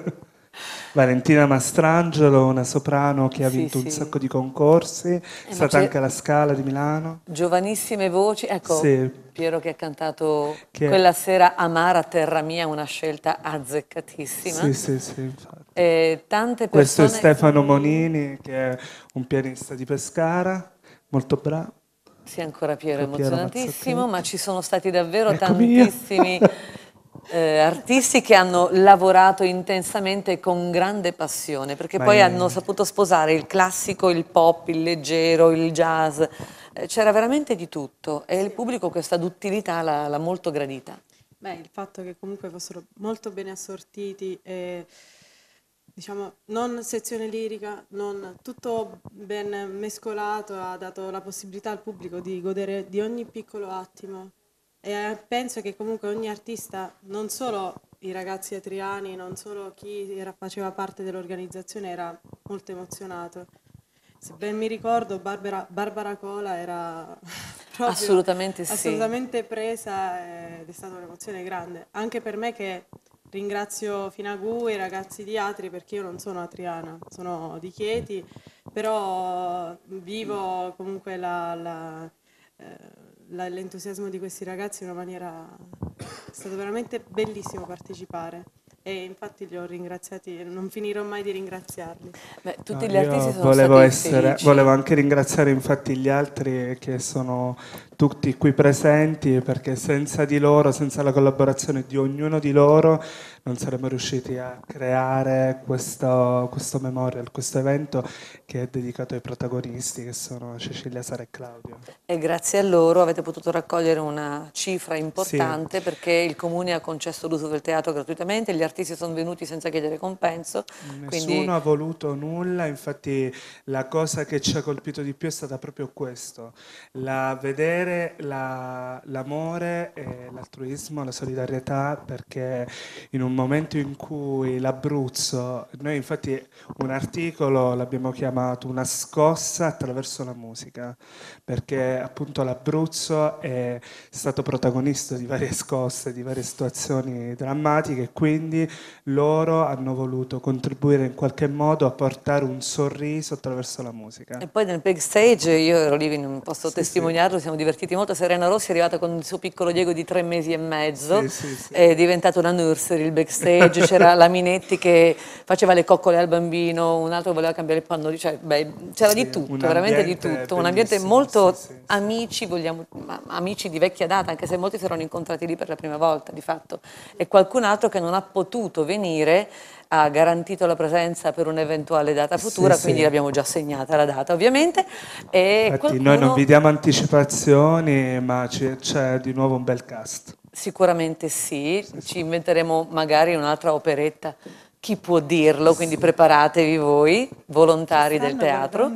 Valentina Mastrangelo, una soprano che ha vinto un sacco di concorsi, è stata anche alla Scala di Milano. Giovanissime voci, ecco, sì. Piero che ha cantato quella sera Amara Terra Mia, una scelta azzeccatissima. Sì, infatti. E tante persone... Questo è Stefano Monini, che è un pianista di Pescara, molto bravo. Sì, ancora Piero, emozionantissimo, Mazzacchetti. ma ci sono stati davvero tantissimi artisti che hanno lavorato intensamente e con grande passione, perché poi hanno saputo sposare il classico, il pop, il leggero, il jazz, c'era veramente di tutto e il pubblico questa duttilità l'ha molto gradita. Beh, il fatto che comunque fossero molto ben assortiti e diciamo non sezione lirica, non tutto ben mescolato, ha dato la possibilità al pubblico di godere di ogni piccolo attimo e penso che comunque ogni artista, non solo i ragazzi atriani, non solo chi faceva parte dell'organizzazione era molto emozionato. Se ben mi ricordo Barbara Cola era proprio assolutamente presa ed è stata un'emozione grande, anche per me che ringrazio Finagu e i ragazzi di Atri, perché io non sono atriana, sono di Chieti, però vivo comunque l'entusiasmo di questi ragazzi in una maniera... È stato veramente bellissimo partecipare e infatti li ho ringraziati, non finirò mai di ringraziarli. Beh, tutti gli artisti sono stati felici. Volevo anche ringraziare infatti gli altri che sono tutti qui presenti, perché senza di loro, senza la collaborazione di ognuno di loro, non saremmo riusciti a creare questo memorial, questo evento che è dedicato ai protagonisti, che sono Cecilia, Sara e Claudio. E grazie a loro avete potuto raccogliere una cifra importante, perché il Comune ha concesso l'uso del teatro gratuitamente, gli artisti sono venuti senza chiedere compenso. Nessuno ha voluto nulla, infatti la cosa che ci ha colpito di più è stata proprio questo, vedere l'amore e l'altruismo, la solidarietà, perché in un momento in cui l'Abruzzo, noi infatti un articolo l'abbiamo chiamato una scossa attraverso la musica, perché appunto l'Abruzzo è stato protagonista di varie scosse, di varie situazioni drammatiche, e quindi loro hanno voluto contribuire in qualche modo a portare un sorriso attraverso la musica. E poi nel backstage, io ero lì, non posso testimoniarlo, siamo divertiti molto. Serena Rossi è arrivata con il suo piccolo Diego di 3 mesi e mezzo, è diventato una nursery il backstage, c'era la Minetti che faceva le coccole al bambino, un altro voleva cambiare il pannolino, cioè, c'era di tutto, veramente di tutto, un ambiente molto amici, amici di vecchia data, anche se molti si erano incontrati lì per la prima volta di fatto, e qualcun altro che non ha potuto venire ha garantito la presenza per un'eventuale data futura, quindi l'abbiamo già segnata la data ovviamente. E infatti noi non vi diamo anticipazioni, ma c'è di nuovo un bel cast. Sicuramente sì, ci inventeremo magari un'altra operetta, chi può dirlo, quindi preparatevi voi, volontari del teatro.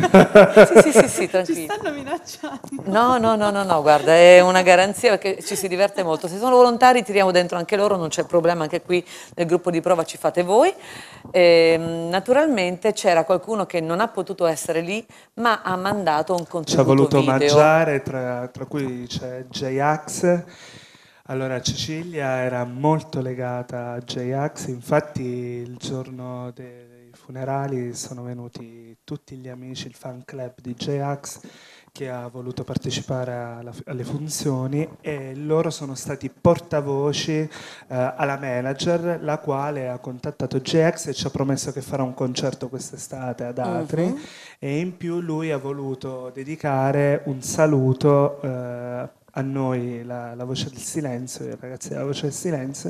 Sì, tranquilli. Ci stanno minacciando. No, guarda, è una garanzia perché ci si diverte molto. Se sono volontari tiriamo dentro anche loro, non c'è problema, anche qui nel gruppo di prova ci fate voi. Naturalmente c'era qualcuno che non ha potuto essere lì, ma ha mandato un contributo ci ha voluto video. omaggiare, tra cui c'è J-Ax. Allora Cecilia era molto legata a J-Ax, infatti il giorno dei funerali sono venuti tutti gli amici, il fan club di J-Ax che ha voluto partecipare alle funzioni, e loro sono stati portavoci alla manager, la quale ha contattato J-Ax e ci ha promesso che farà un concerto quest'estate ad Atri, e in più lui ha voluto dedicare un saluto a noi, la Voce del Silenzio, i ragazzi della Voce del Silenzio,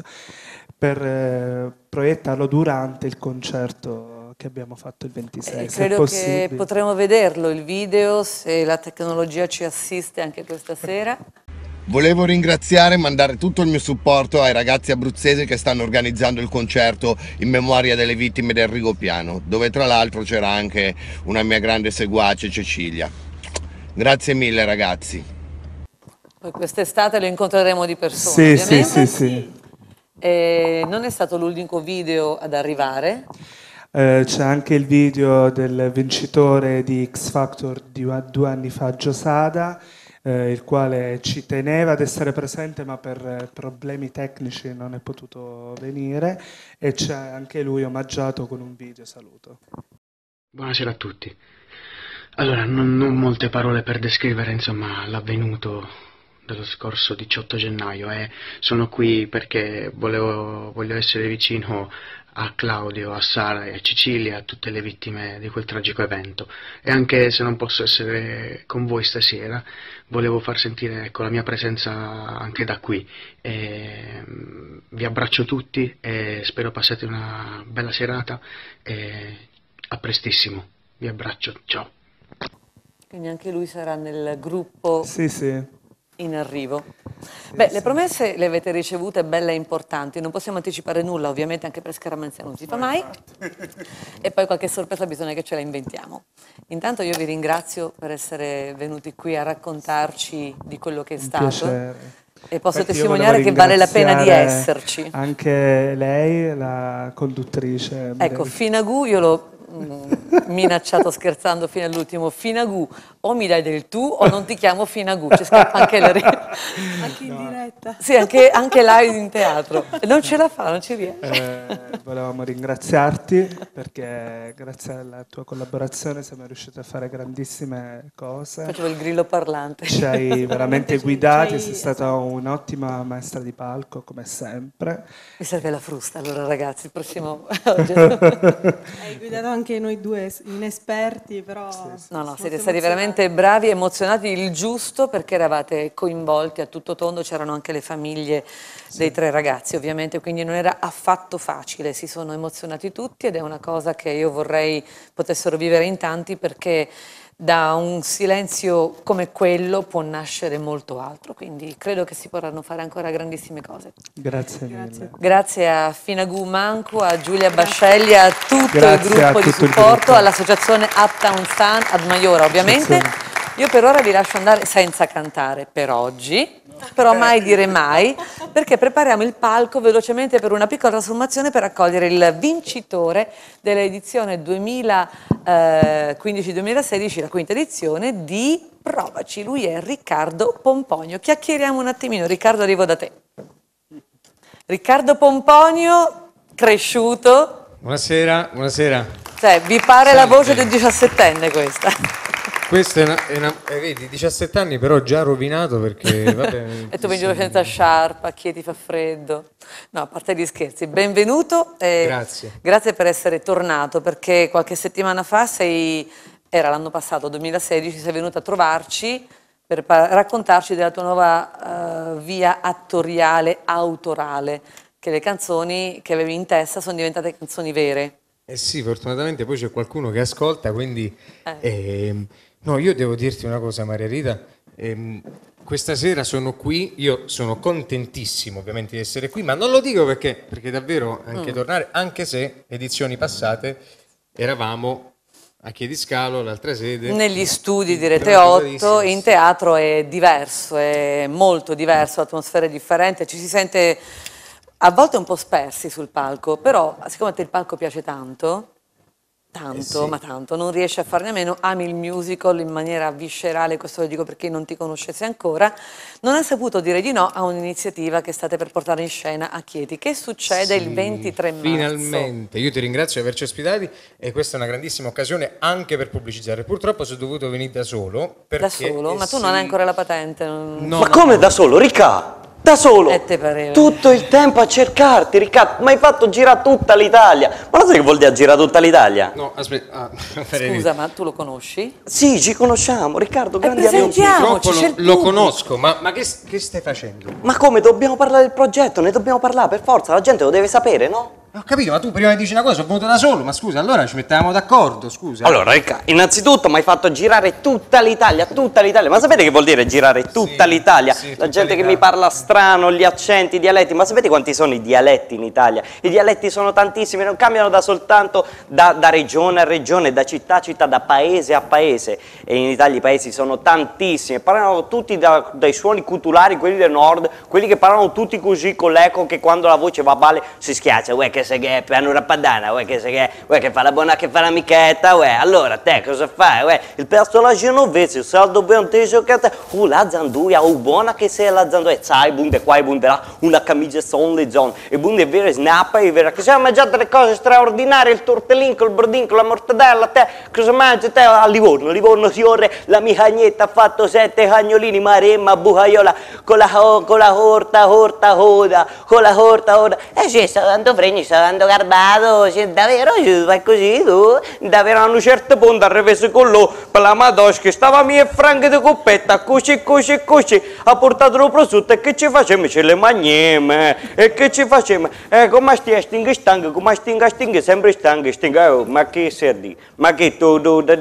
per proiettarlo durante il concerto che abbiamo fatto il 26. Credo che potremo vederlo il video, se la tecnologia ci assiste anche questa sera. Volevo ringraziare e mandare tutto il mio supporto ai ragazzi abruzzesi che stanno organizzando il concerto in memoria delle vittime del Rigopiano, dove tra l'altro c'era anche una mia grande seguace, Cecilia. Grazie mille ragazzi. Poi quest'estate lo incontreremo di persona, ovviamente. Sì. Non è stato l'unico video ad arrivare. C'è anche il video del vincitore di X Factor di 2 anni fa, Giosada, il quale ci teneva ad essere presente ma per problemi tecnici non è potuto venire, e ci ha anche lui omaggiato con un video. Saluto. Buonasera a tutti. Allora, non molte parole per descrivere insomma l'avvenuto dello scorso 18 gennaio. Sono qui perché voglio essere vicino a Claudio, a Sara e a Cecilia, a tutte le vittime di quel tragico evento, e anche se non posso essere con voi stasera volevo far sentire, ecco, la mia presenza anche da qui. Vi abbraccio tutti e spero passate una bella serata e a prestissimo, vi abbraccio, ciao. Quindi anche lui sarà nel gruppo Sì. in arrivo. Beh, le promesse le avete ricevute belle e importanti, non possiamo anticipare nulla, ovviamente, anche per scaramanzia non si fa mai, e poi qualche sorpresa bisogna che ce la inventiamo. Intanto io vi ringrazio per essere venuti qui a raccontarci di quello che è stato. Piacere. E posso Infatti testimoniare che vale la pena di esserci. Anche lei, la conduttrice. Ecco, Finagu, io l'ho minacciato scherzando fino all'ultimo: Finagu, o mi dai del tu o non ti chiamo Finagu. Ci scappa anche la anche in diretta. Sì, anche live in teatro. Non ce la fa, non ci riesce. Volevamo ringraziarti perché grazie alla tua collaborazione siamo riusciti a fare grandissime cose. Facevo il grillo parlante. Ci hai veramente guidati, sei stata un'ottima maestra di palco come sempre. Mi serve la frusta allora, ragazzi, il prossimo Hai guidato anche noi due inesperti, però No, siete stati veramente bravi, emozionati il giusto, perché eravate coinvolti a tutto tondo, c'erano anche le famiglie dei 3 ragazzi ovviamente, quindi non era affatto facile, si sono emozionati tutti ed è una cosa che io vorrei potessero vivere in tanti, perché da un silenzio come quello può nascere molto altro, quindi credo che si potranno fare ancora grandissime cose. Grazie mille. Grazie a Finagu Mancu, a Giulia Bascelli, a tutto il gruppo di supporto, all'associazione Uptown Sun, ad Maiora ovviamente. Io per ora vi lascio andare senza cantare per oggi, però mai dire mai, perché prepariamo il palco velocemente per una piccola trasformazione per accogliere il vincitore dell'edizione 2015-2016, la quinta edizione di Provaci. Lui è Riccardo Pomponio. Chiacchieriamo un attimino. Riccardo, arrivo da te. Riccardo Pomponio, cresciuto. Buonasera, buonasera. Cioè, vi pare la voce del 17enne questa? Questa è una vedi, 17 anni però già rovinato perché vabbè, e tu vengi senza sciarpa, chi ti fa freddo? No, a parte gli scherzi, benvenuto. Grazie. Grazie per essere tornato, perché qualche settimana fa era l'anno passato, 2016, sei venuto a trovarci per raccontarci della tua nuova via attoriale, autorale, che le canzoni che avevi in testa sono diventate canzoni vere. Eh sì, fortunatamente poi c'è qualcuno che ascolta, quindi no, io devo dirti una cosa, Maria Rita, questa sera sono qui, io sono contentissimo ovviamente di essere qui, ma non lo dico perché davvero anche tornare, anche se edizioni passate eravamo a Chiediscalo, l'altra sede. Negli studi di Rete 8, in teatro è diverso, è molto diverso, l'atmosfera è differente, ci si sente a volte un po' spersi sul palco, però siccome a te il palco piace tanto, sì. ma tanto, non riesci a farne a meno, ami il musical in maniera viscerale, questo lo dico perché non ti conoscesse ancora, non hai saputo dire di no a un'iniziativa che state per portare in scena a Chieti. Che succede il 23 marzo? Finalmente, io ti ringrazio di averci ospitati e questa è una grandissima occasione anche per pubblicizzare. Purtroppo sono dovuto venire da solo. Da solo? Ma tu non hai ancora la patente? No, ma come da solo, Ricca? Da solo, te pareva. Tutto il tempo a cercarti, Riccardo, mi hai fatto girare tutta l'Italia. Ma lo sai che vuol dire girare tutta l'Italia? No, aspetta. Scusa, ma tu lo conosci? Sì, ci conosciamo, Riccardo, grandi amici. Presentiamoci, lo conosco, ma che stai facendo? Ma come, dobbiamo parlare del progetto, ne dobbiamo parlare per forza, la gente lo deve sapere, no? Ho capito, ma tu prima mi dici una cosa, sono venuto da solo, ma scusa, allora ci mettevamo d'accordo, scusa. Allora, Ricca, innanzitutto mi hai fatto girare tutta l'Italia, ma sapete che vuol dire girare tutta l'Italia? La gente che mi parla strano, gli accenti, i dialetti, ma sapete quanti sono i dialetti in Italia? I dialetti sono tantissimi, non cambiano da soltanto da regione a regione, da città a città, da paese a paese, e in Italia i paesi sono tantissimi, parlano tutti dai suoni culturali, quelli del nord, quelli che parlano tutti così con l'eco che quando la voce va a balle si schiaccia, che che sei che è pianura padana, vuoi che fa la buona, che fa l'amichetta, allora te cosa fai, il personaggio genovese, il saldo pianteggio che te, la zanduia, buona che sei la zanduia, sai, bunde qua e bunde là, una camicia son le zone, e bunde vere snappa, e vera, che si hanno mangiato delle cose straordinarie, il tortellino, il bordino, la mortadella, te, cosa mangi te a Livorno, signore, la mia cagnetta ha fatto 7 cagnolini, maremma, bucaiola, con la horta hoda, e sì, sta dando fregni, sta dando garbato, davvero, vai così tu, davvero a un certo punto arrivato con lui, per la madosca, che stava mia franca di coppetta, così, ha portato lo prosciutto, e che ci facciamo? Ce le mangiamo, e che ci facciamo? Come stinga, sempre stinga, ma che serve? Ma che tu da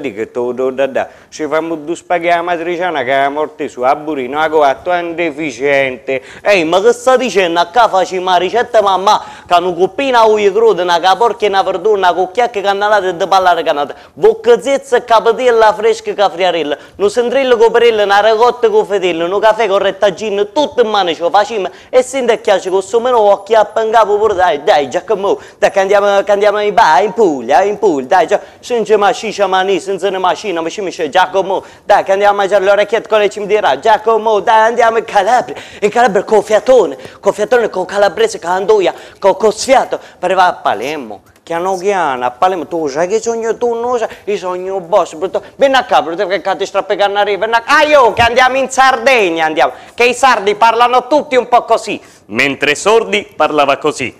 si fanno due spaghetti a matriciana che è morte su, a burino, a coatto, è un deficiente. Ehi, ma che sta dicendo? A qua facciamo la ricetta mamma, che hanno coppina uie crude, una caporca e una verdura, una cucchiacca cannellata e de ballare cannata, bocca zezza e capatella fresca capriarella, un sendrillo con perella, una ricotta con fetella, un caffè con rettagino, tutto in mano ce lo facciamo e si indecchiace con su meno occhi a pengapo pure, dai, Giacomo, dai che andiamo in Puglia, dai, senza mascicia mani, senza una macina, ma ci dice Giacomo, dai che andiamo a mangiare le orecchiette con le cimitiera, Giacomo, dai andiamo in Calabria con fiatone con calabrese, con andoia, con sfiato, per arrivare a Palermo. Piano piano, a Palermo, tu sai che sogno tu, non sai, io sogno boss, vieni a capo, perché ti strappi canari, vieni a capo, che andiamo in Sardegna, che i sardi parlano tutti un po' così, mentre Sordi parlava così,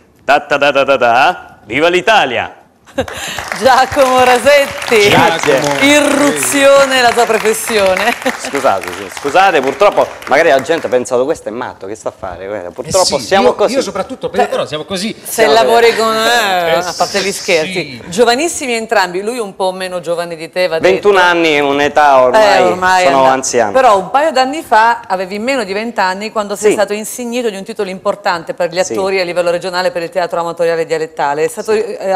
viva l'Italia! Giacomo Rasetti, irruzione la tua professione. Scusate, purtroppo magari la gente ha pensato questo è matto, che sta a fare? Purtroppo siamo così. Io soprattutto, però siamo così. Se lavori con a parte gli scherzi. Giovanissimi entrambi, lui un po' meno giovane di te, va 21 detto. anni, un'età ormai sono anziano. Però un paio d'anni fa avevi meno di 20 anni quando sei stato insignito di un titolo importante per gli attori a livello regionale per il teatro amatoriale dialettale. È stato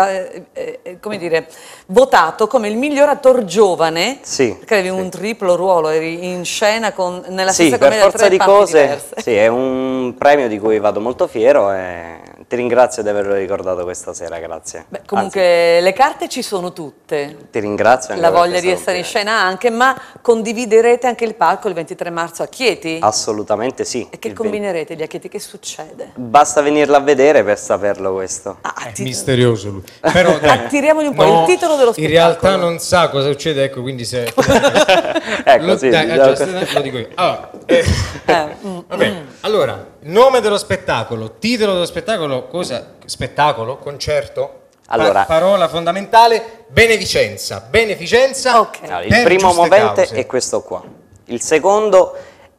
come dire, votato come il miglior attor giovane, perché avevi un triplo ruolo, eri in scena nella stessa commedia per forza di cose, diverse. è un premio di cui vado molto fiero e ti ringrazio di averlo ricordato questa sera, grazie. Beh, comunque le carte ci sono tutte. Ti ringrazio. La voglia di essere in scena anche, ma condividerete anche il palco il 23 marzo a Chieti? Assolutamente sì. E che combinerete lì a Chieti? Che succede? Basta venirla a vedere per saperlo questo. È misterioso lui. Però, attiriamoli un po', il titolo dello spettacolo. In realtà non sa cosa succede, ecco, quindi se... ecco, sì, lo dico io. Allora, nome dello spettacolo, titolo dello spettacolo, cosa? Spettacolo? Concerto? Allora, parola fondamentale, beneficenza. Beneficenza. Allora, il primo movente è questo qua. Il secondo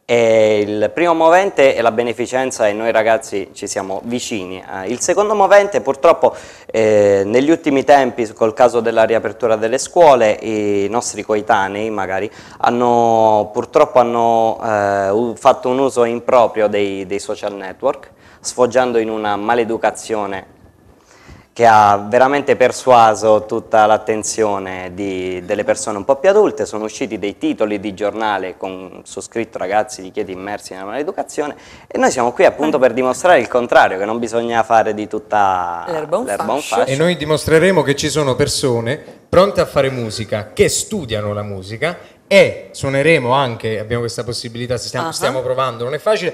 il primo movente è la beneficenza e noi ragazzi ci siamo vicini. Il secondo movente purtroppo negli ultimi tempi, col caso della riapertura delle scuole, i nostri coetanei magari purtroppo hanno fatto un uso improprio dei social network, sfoggiando in una maleducazione che ha veramente persuaso tutta l'attenzione delle persone un po' più adulte. Sono usciti dei titoli di giornale con su scritto ragazzi di Chieti immersi nella maleducazione e noi siamo qui appunto per dimostrare il contrario, che non bisogna fare di tutta l'erba un fascio. E noi dimostreremo che ci sono persone pronte a fare musica, che studiano la musica e suoneremo anche, abbiamo questa possibilità, stiamo provando, non è facile,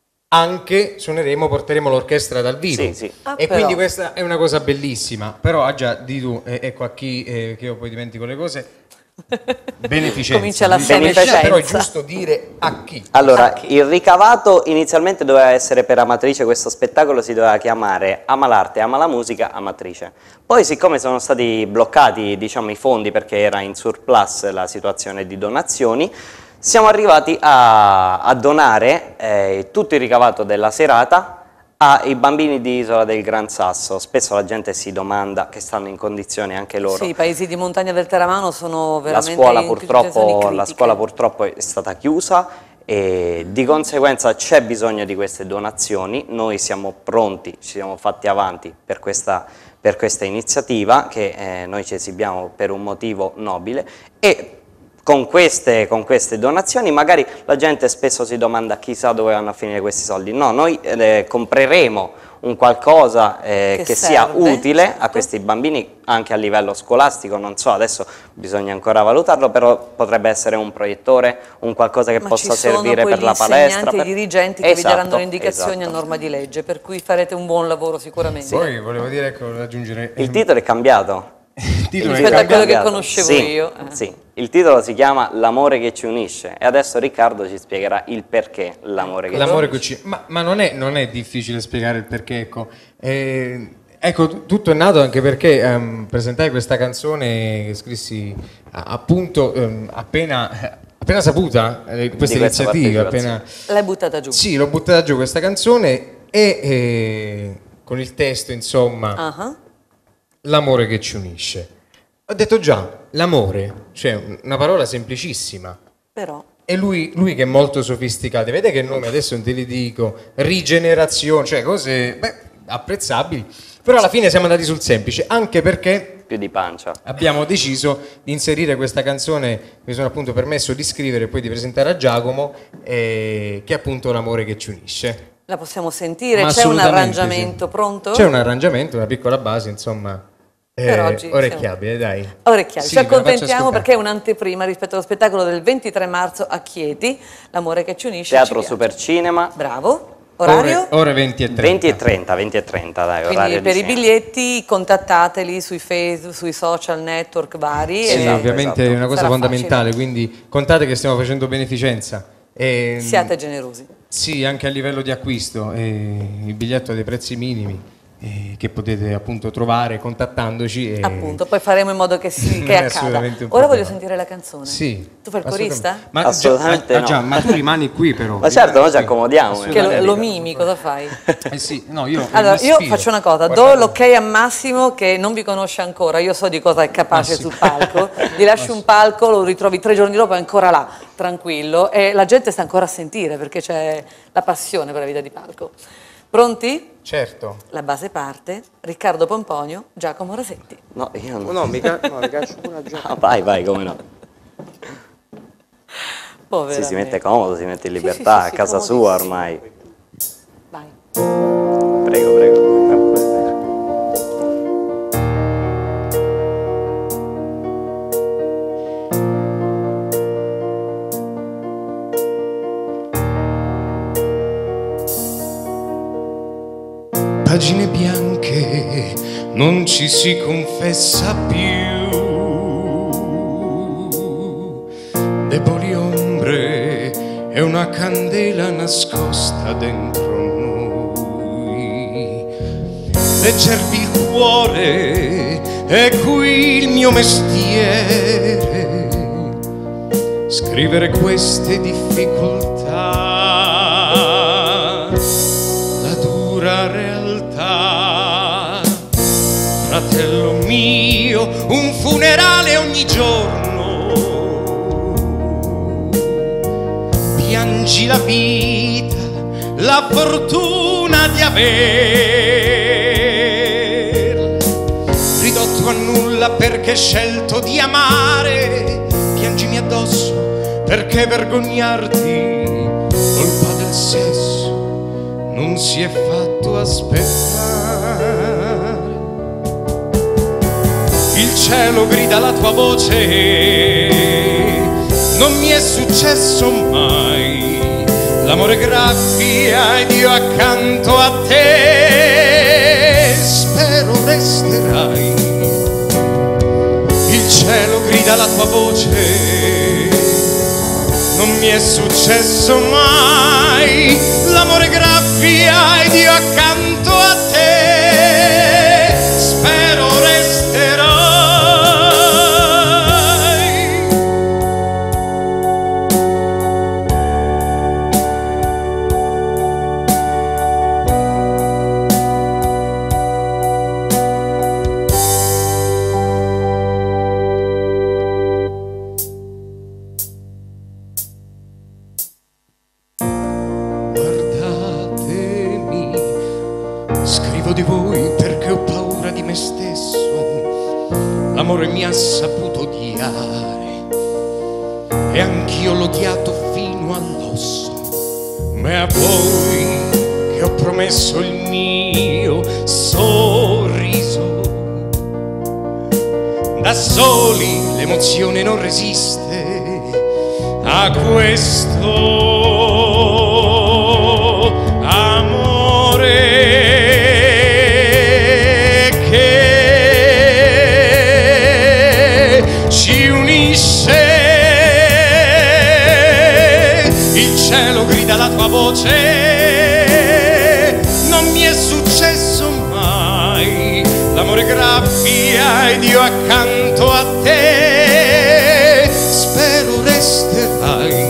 anche suoneremo, porteremo l'orchestra dal vivo. E quindi questa è una cosa bellissima. Però già di tu, ecco a chi che io poi dimentico le cose, beneficenza. Comincia la beneficenza. Però è giusto dire a chi. Allora, il ricavato inizialmente doveva essere per Amatrice, questo spettacolo si doveva chiamare Ama l'arte, ama la musica, Amatrice. Poi siccome sono stati bloccati, diciamo, i fondi perché era in surplus la situazione di donazioni, siamo arrivati a donare tutto il ricavato della serata ai bambini di Isola del Gran Sasso. Spesso la gente si domanda che stanno in condizioni anche loro. Sì, i paesi di montagna del Teramano sono veramente la scuola purtroppo è stata chiusa e di conseguenza c'è bisogno di queste donazioni. Noi siamo pronti, ci siamo fatti avanti per questa iniziativa che noi ci esibiamo per un motivo nobile e con queste donazioni magari la gente spesso si domanda chissà dove vanno a finire questi soldi. No, noi compreremo un qualcosa che sia serve, utile certo, a questi bambini anche a livello scolastico, non so, adesso bisogna ancora valutarlo, però potrebbe essere un proiettore, un qualcosa che possa servire per la palestra. I dirigenti che vi daranno le indicazioni a norma di legge, per cui farete un buon lavoro sicuramente. Poi volevo dire, ecco, aggiungere... Il titolo è cambiato. Rispetto a quello che conoscevo io. Sì, il titolo si chiama L'amore che ci unisce e adesso Riccardo ci spiegherà il perché l'amore che ci unisce. Ma non è difficile spiegare il perché, ecco. Ecco, tutto è nato anche perché presentai questa canzone che scrissi appunto appena saputa questa iniziativa. L'hai buttata giù? Sì, l'ho buttata giù questa canzone e con il testo, insomma... L'amore che ci unisce. Ho detto già, l'amore, cioè una parola semplicissima. Però. E lui che è molto sofisticato, vede che nome adesso non te li dico, rigenerazione, cioè cose apprezzabili, però alla fine siamo andati sul semplice, anche perché più di pancia. Abbiamo deciso di inserire questa canzone, mi sono appunto permesso di scrivere e poi di presentare a Giacomo, che è appunto l'amore che ci unisce. La possiamo sentire? C'è un arrangiamento pronto? C'è un arrangiamento, una piccola base, insomma. Per oggi orecchiabile, dai. Orecchiabile. Sì, ci accontentiamo perché è un'anteprima rispetto allo spettacolo del 23 marzo a Chieti, L'amore che ci unisce. Teatro Supercinema. Bravo. Orario? Ore 20 e 30. 20 e 30, dai. Quindi per i biglietti contattateli sui Facebook, sui social network vari. Sì, ovviamente è una cosa fondamentale, quindi contate che stiamo facendo beneficenza. Siate generosi. Sì, anche a livello di acquisto, il biglietto ha dei prezzi minimi che potete appunto trovare contattandoci. Appunto, poi faremo in modo che accada. Ora voglio sentire la canzone. Sì. Tu fai il corista? Ma assolutamente no. Già, ma tu rimani qui però. Ma certo, noi ci accomodiamo. Che lo mimi, cosa fai? Sì, no, io faccio una cosa, do l'ok a Massimo che non vi conosce ancora, io so di cosa è capace sul palco, gli lascio un palco, lo ritrovi 3 giorni dopo, è ancora là, tranquillo, e la gente sta ancora a sentire perché c'è la passione per la vita di palco. Pronti? Certo. La base parte, Riccardo Pomponio, Giacomo Rasetti. No, io non... No, mi caccio pure a Giacomo. Vai, come no. Poveramente. Si mette comodo, si mette in libertà, a casa sua ormai. Vai. Prego. Pagine bianche, non ci si confessa più, deboli ombre e una candela nascosta dentro noi. Leggervi il cuore è qui il mio mestiere, scrivere queste difficoltà, la dura realtà. Fratello mio, un funerale ogni giorno, piangi la vita, la fortuna di averla, ridotto a nulla perché scelto di amare, piangimi addosso perché vergognarti, colpa del sesso, non si è fatto aspettare. Il cielo grida la tua voce, non mi è successo mai, l'amore graffia ed io accanto a te, spero resterai. Il cielo grida la tua voce, non mi è successo mai, l'amore graffia ed io accanto a te, spero resterai. Di voi perché ho paura di me stesso, l'amore mi ha saputo odiare e anch'io l'ho odiato fino all'osso, ma è a voi che ho promesso il mio sorriso. Da soli l'emozione non resiste a questo amore che ci unisce. Il cielo grida la tua voce, non mi è successo mai. L'amore graffia ed io accanto a te spero resterai.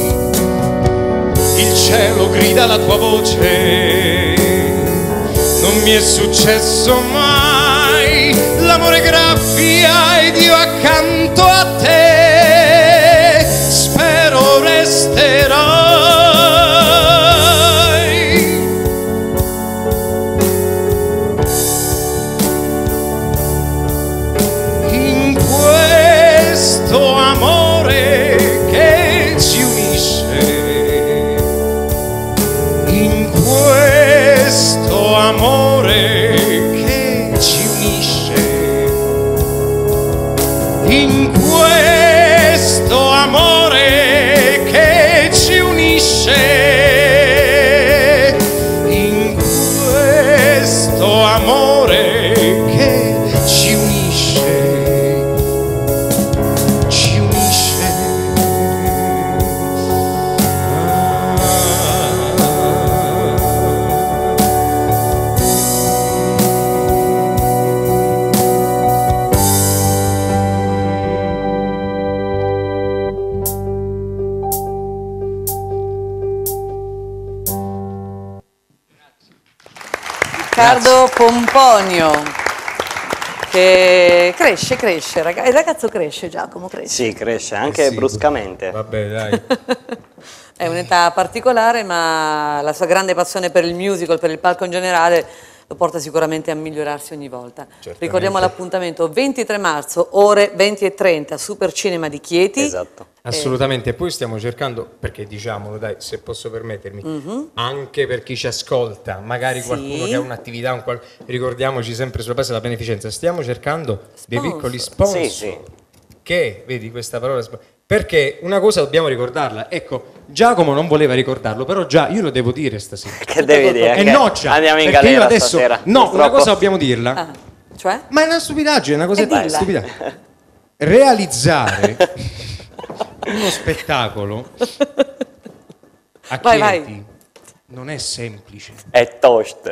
Il cielo grida la tua voce, non mi è successo mai. L'amore graffia ed io accanto a te spero resterai. In questo amore che ci unisce, in questo amore che ci unisce, in questo amore che ci unisce, in questo amore che ci unisce, ci unisce. Riccardo Pomponio, che cresce, il ragazzo cresce, Giacomo, cresce. Sì, cresce, anche bruscamente. Vabbè, dai. È un'età particolare, ma la sua grande passione per il musical, per il palco in generale, lo porta sicuramente a migliorarsi ogni volta. Certamente. Ricordiamo l'appuntamento 23 marzo, ore 20:30, Super Cinema di Chieti. Esatto. Assolutamente, e poi stiamo cercando, perché diciamolo dai, se posso permettermi, anche per chi ci ascolta, magari qualcuno che ha un'attività, ricordiamoci sempre sulla base della beneficenza, stiamo cercando dei piccoli sponsor, Sì. che, vedi questa parola, perché una cosa dobbiamo ricordarla, ecco, Giacomo non voleva ricordarlo, però già io lo devo dire stasera. Che devi dire? E no, già, andiamo in perché io galera adesso, stasera. no, Purtroppo. una cosa dobbiamo dirla, Cioè? ma è una stupidaggine, è una cosa dilla. stupidaggine. Realizzare uno spettacolo a Vai, Chieti non è semplice. È tosto.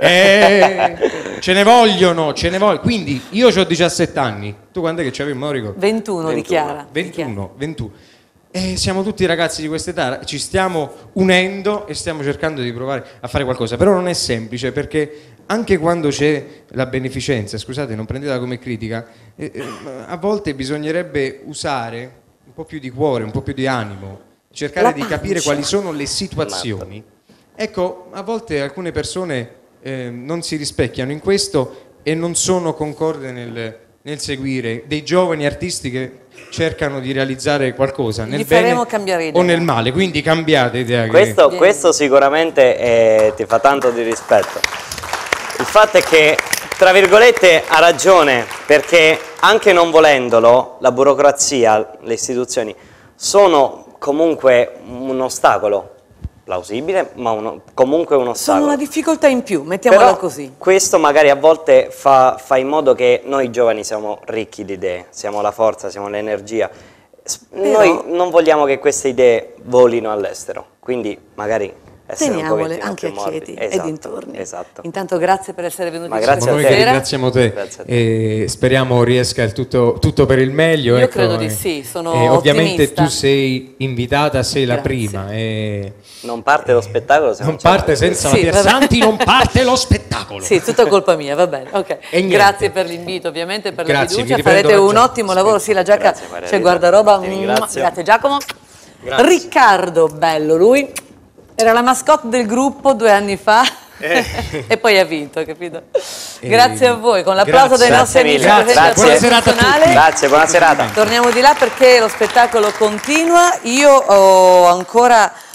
Ce ne vogliono. Quindi io ho 17 anni. Tu quando è che c'avevi? Non ricordo. 21, dichiara. 21. E siamo tutti ragazzi di quest'età, ci stiamo unendo e stiamo cercando di provare a fare qualcosa. Però non è semplice, perché anche quando c'è la beneficenza, scusate, non prendetela come critica, a volte bisognerebbe usare un po' più di cuore, un po' più di animo, cercare di capire quali sono le situazioni. Ecco, a volte alcune persone non si rispecchiano in questo e non sono concorde nel seguire dei giovani artisti che cercano di realizzare qualcosa nel bene o nel male, quindi cambiate idea. Questo sicuramente ti fa tanto di rispetto. Il fatto è che, tra virgolette, ha ragione, perché anche non volendolo, la burocrazia, le istituzioni sono comunque un ostacolo. Plausibile, ma comunque un ostacolo. Sono una difficoltà in più, mettiamola Però così. Questo magari a volte fa in modo che noi giovani siamo ricchi di idee, siamo la forza, siamo l'energia. Noi non vogliamo che queste idee volino all'estero, quindi magari essere teniamole un anche a Chieti e dintorni. Esatto. Intanto grazie per essere venuti Ma grazie Noi che ringraziamo te e speriamo riesca il tutto per il meglio. Io ecco, credo di sì, sono ovviamente ottimista. tu sei invitata, sei la prima. Non parte lo spettacolo se non parte senza la Piersanti, non parte lo spettacolo. Sì, tutta colpa mia, va bene. Okay. Grazie per l'invito, ovviamente, per la fiducia. Farete un ottimo lavoro. Sì, la giacca c'è guardaroba. Grazie Giacomo. Grazie. Riccardo, bello lui. Era la mascotte del gruppo 2 anni fa e poi ha vinto, capito? Grazie a voi, con l'applauso dei nostri amici presenti. Buona serata a tutti. Grazie, buona serata. Torniamo di là perché lo spettacolo continua. Io ho ancora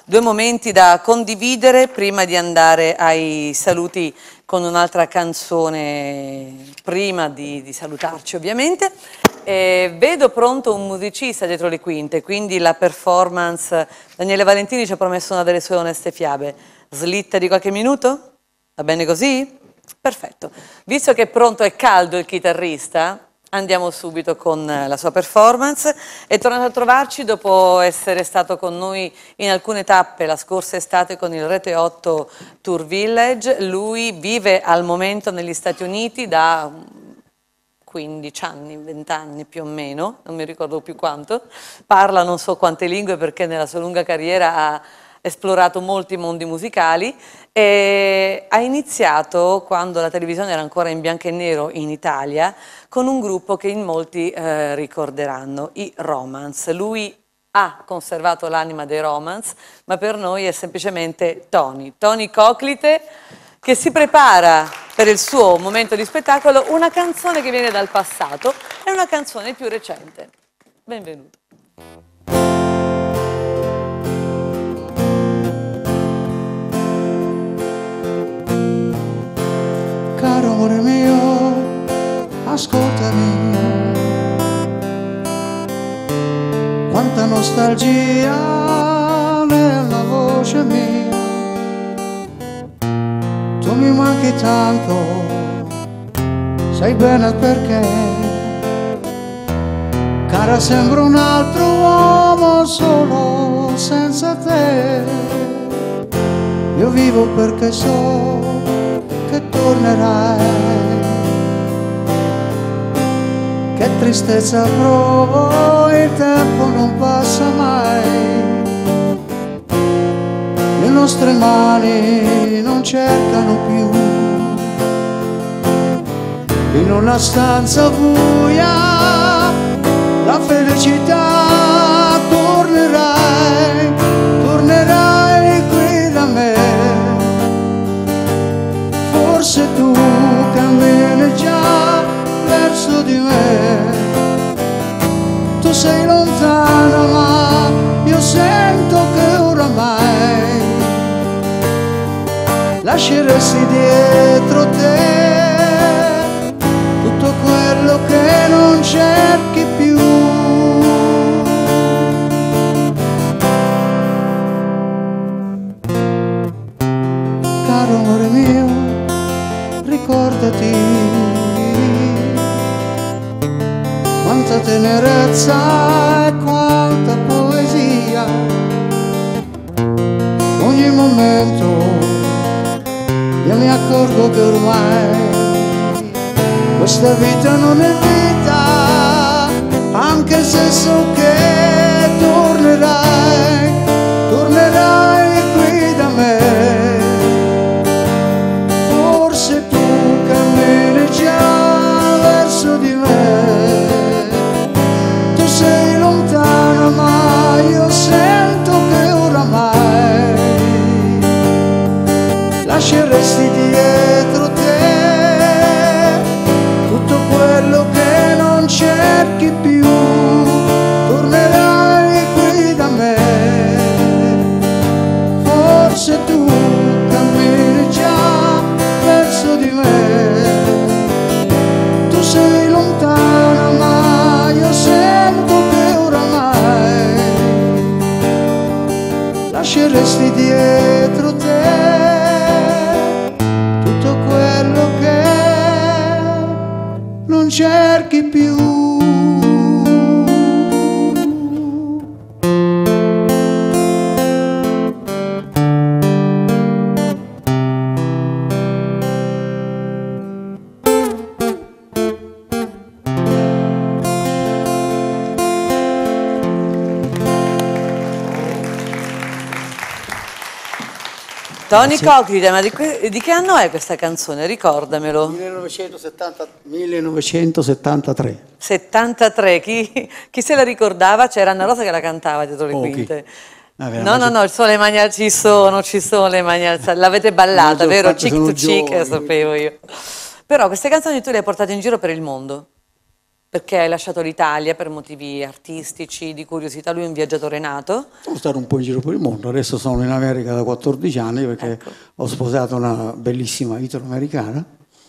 due momenti da condividere prima di andare ai saluti con un'altra canzone, prima di salutarci ovviamente. Vedo pronto un musicista dietro le quinte, quindi la performance. Daniele Valentini ci ha promesso una delle sue oneste fiabe. Slitta di qualche minuto? Va bene così? Perfetto. Visto che è pronto e caldo il chitarrista, andiamo subito con la sua performance. È tornato a trovarci dopo essere stato con noi in alcune tappe la scorsa estate con il Rete 8 Tour Village. Lui vive al momento negli Stati Uniti da 15 anni, 20 anni più o meno, non mi ricordo più quanto. Parla non so quante lingue perché nella sua lunga carriera ha esplorato molti mondi musicali e ha iniziato quando la televisione era ancora in bianco e nero in Italia con un gruppo che in molti ricorderanno, i Romance. Lui ha conservato l'anima dei Romance, ma per noi è semplicemente Tony Coclite, che si prepara per il suo momento di spettacolo una canzone che viene dal passato e una canzone più recente. Benvenuto. Caro amore mio, ascoltami, quanta nostalgia nella voce mia, tu mi manchi tanto, sai bene perché, cara sembra un altro uomo solo senza te, io vivo perché so che tornerai, che tristezza provo, il tempo non passa mai, le nostre mani non cercano più, in una stanza buia la felicità, tornerai, tornerai qui da me. Forse tu cammini già verso di me, tu sei lontana ma io sento che oramai lasceresti dietro te tutto quello che non cerchi più. Caro amore mio, ricordati quanta tenerezza e quanta poesia, ogni momento io mi accorgo che ormai questa vita non è vita, anche se so che tornerai, tornerai qui da me. Forse tu cammini già verso di me, tu sei lontana ma io sento che oramai lasceresti dietro te tutto quello che non cerchi più, tornerai qui da me. Forse tu cammini già verso di me, tu sei lontana ma io sento che oramai lasceresti dietro te tutto quello che non cerchi più. Tony Coclite, ma di che anno è questa canzone? Ricordamelo. 1973. 73, chi se la ricordava? C'era Anna Rosa che la cantava dietro le quinte. No, il sole mani ci sono le mani alzate. L'avete ballata, vero? Chick to chick, sapevo io. Però queste canzoni tu le hai portate in giro per il mondo. perché hai lasciato l'Italia per motivi artistici, di curiosità, lui è un viaggiatore nato. Sono stato un po' in giro per il mondo, adesso sono in America da 14 anni perché ho sposato una bellissima italo-americana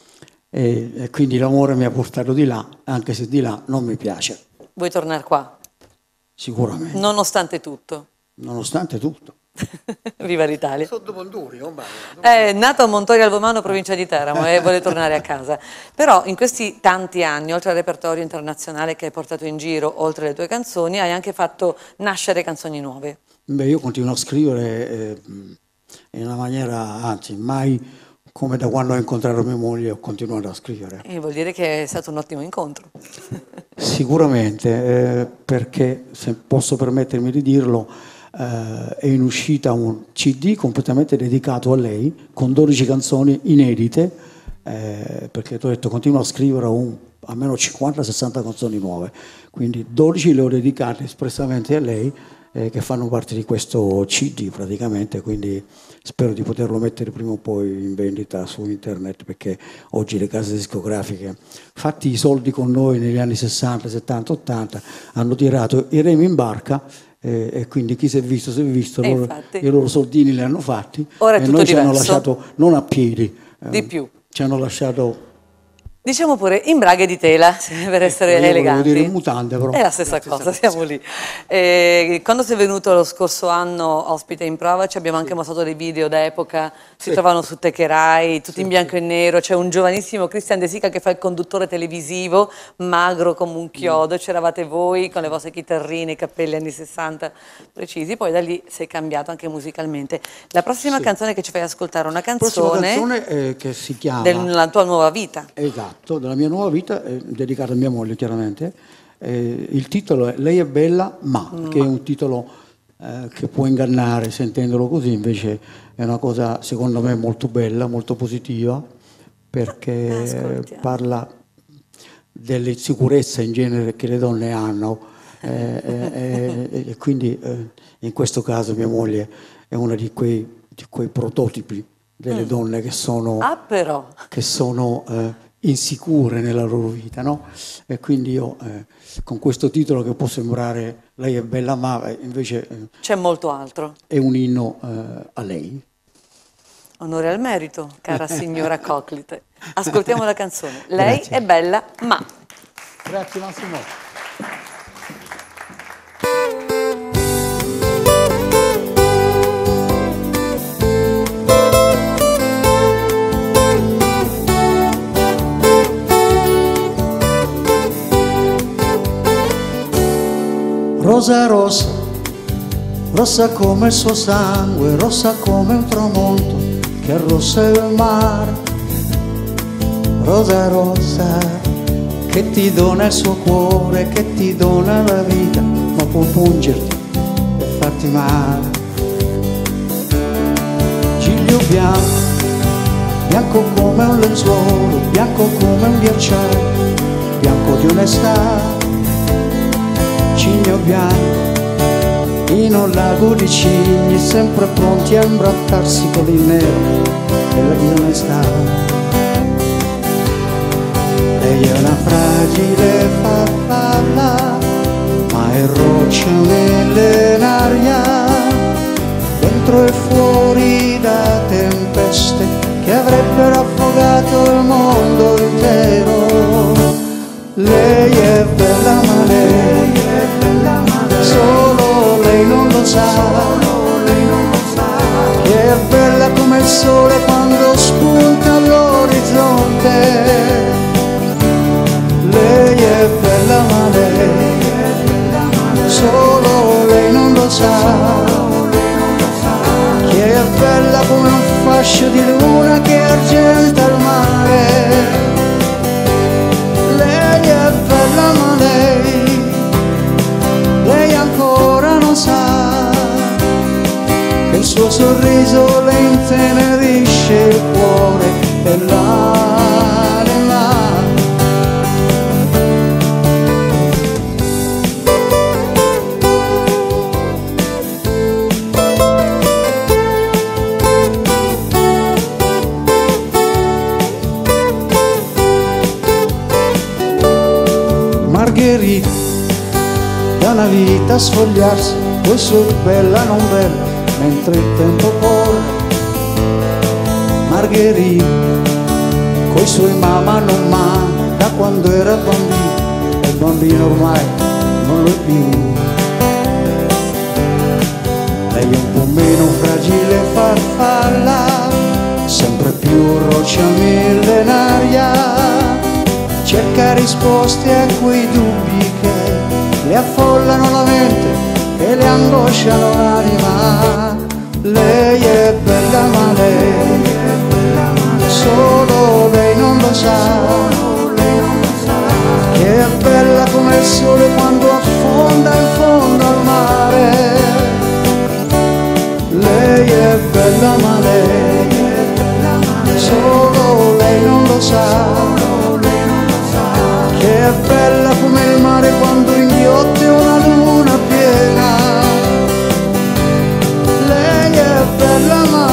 e quindi l'amore mi ha portato di là, anche se di là non mi piace. Vuoi tornare qua? Sicuramente. Nonostante tutto. Nonostante tutto. Viva l'Italia. Sotto Monduri, È nato a Montorio Albomano, provincia di Teramo, e vuole tornare a casa. Però in questi tanti anni, oltre al repertorio internazionale che hai portato in giro, oltre alle tue canzoni, hai anche fatto nascere canzoni nuove. Beh, io continuo a scrivere in una maniera, anzi, mai come da quando ho incontrato mia moglie ho continuato a scrivere. E vuol dire che è stato un ottimo incontro. Sicuramente, perché, se posso permettermi di dirlo, è in uscita un CD completamente dedicato a lei, con 12 canzoni inedite, perché ti ho detto continuo a scrivere almeno 50-60 canzoni nuove, quindi 12 le ho dedicate espressamente a lei, che fanno parte di questo CD praticamente, quindi spero di poterlo mettere prima o poi in vendita su internet, perché oggi le case discografiche, fatti i soldi con noi negli anni 60, 70, 80, hanno tirato i remi in barca, e quindi chi si è visto i loro soldini li hanno fatti. Ora è e tutto noi ci hanno diverso. lasciato non a piedi, Di più. ci hanno lasciato, Diciamo pure in braghe di tela, per essere io volevo eleganti. dire in mutande, però È la stessa cosa, siamo lì. Quando sei venuto lo scorso anno ospite in Prova ci abbiamo anche mostrato dei video d'epoca, si trovano su Techerai, tutti in bianco e nero, c'è un giovanissimo Christian De Sica che fa il conduttore televisivo, magro come un chiodo, c'eravate voi con le vostre chitarrine, i capelli anni 60 precisi, poi da lì sei cambiato anche musicalmente. La prossima canzone che ci fai ascoltare è una canzone, che si chiama della tua nuova vita. Esatto, della mia nuova vita, dedicata a mia moglie chiaramente. Il titolo è Lei è bella ma, che è un titolo che può ingannare sentendolo così, invece è una cosa secondo me molto bella, molto positiva, perché parla dell'insicurezza in genere che le donne hanno, e quindi in questo caso mia moglie è una di quei prototipi delle donne che sono, insicure nella loro vita, no? E quindi io con questo titolo, che può sembrare Lei è bella ma invece c'è molto altro, è un inno a lei. Onore al merito, cara signora Coclite. Ascoltiamo la canzone. Lei è bella ma. Grazie Massimo. Rosa rossa, rossa come il suo sangue, rossa come un tramonto che arrossa il mare. Rosa rossa, che ti dona il suo cuore, che ti dona la vita, ma può pungerti e farti male. Giglio bianco, bianco come un lenzuolo, bianco come un ghiacciaio, bianco di un'estate. Cigno bianco in un lago di cigni, sempre pronti a imbrattarsi con il nero della disonestà. Lei è una fragile farfalla, ma è roccia millenaria, dentro e fuori da tempeste che avrebbero affogato il mondo intero. Lei è bella ma lei è bella ma lei, solo lei non lo sa, che è bella come il sole quando spunta all'orizzonte. Lei è bella ma lei, solo lei non lo sa, che è bella come un fascio di luna che argenta il mare. Lei è bella ma lei ancora non sa che il suo sorriso le intenerisce Margherita, da una vita a sfogliarsi, poi su bella non bella, mentre il tempo corre. Margherita, coi suoi mamma non manca, da quando era bambino, e il bambino ormai non lo è più. Lei è un po' meno fragile farfalla, sempre più roccia millenaria, cerca risposte a quei dubbi che le affollano la mente e le angosciano l'anima. Lei è bella ma lei solo lei non lo sa, che è bella come il sole quando affonda in fondo al mare. Lei è bella ma lei solo lei non lo sa, che è bella come il mare quando inghiotte una luna piena. Lei è bella ma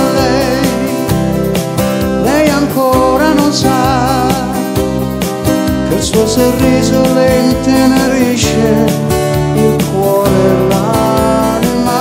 lei ancora non sa che il suo sorriso le intenerisce il cuore e l'anima.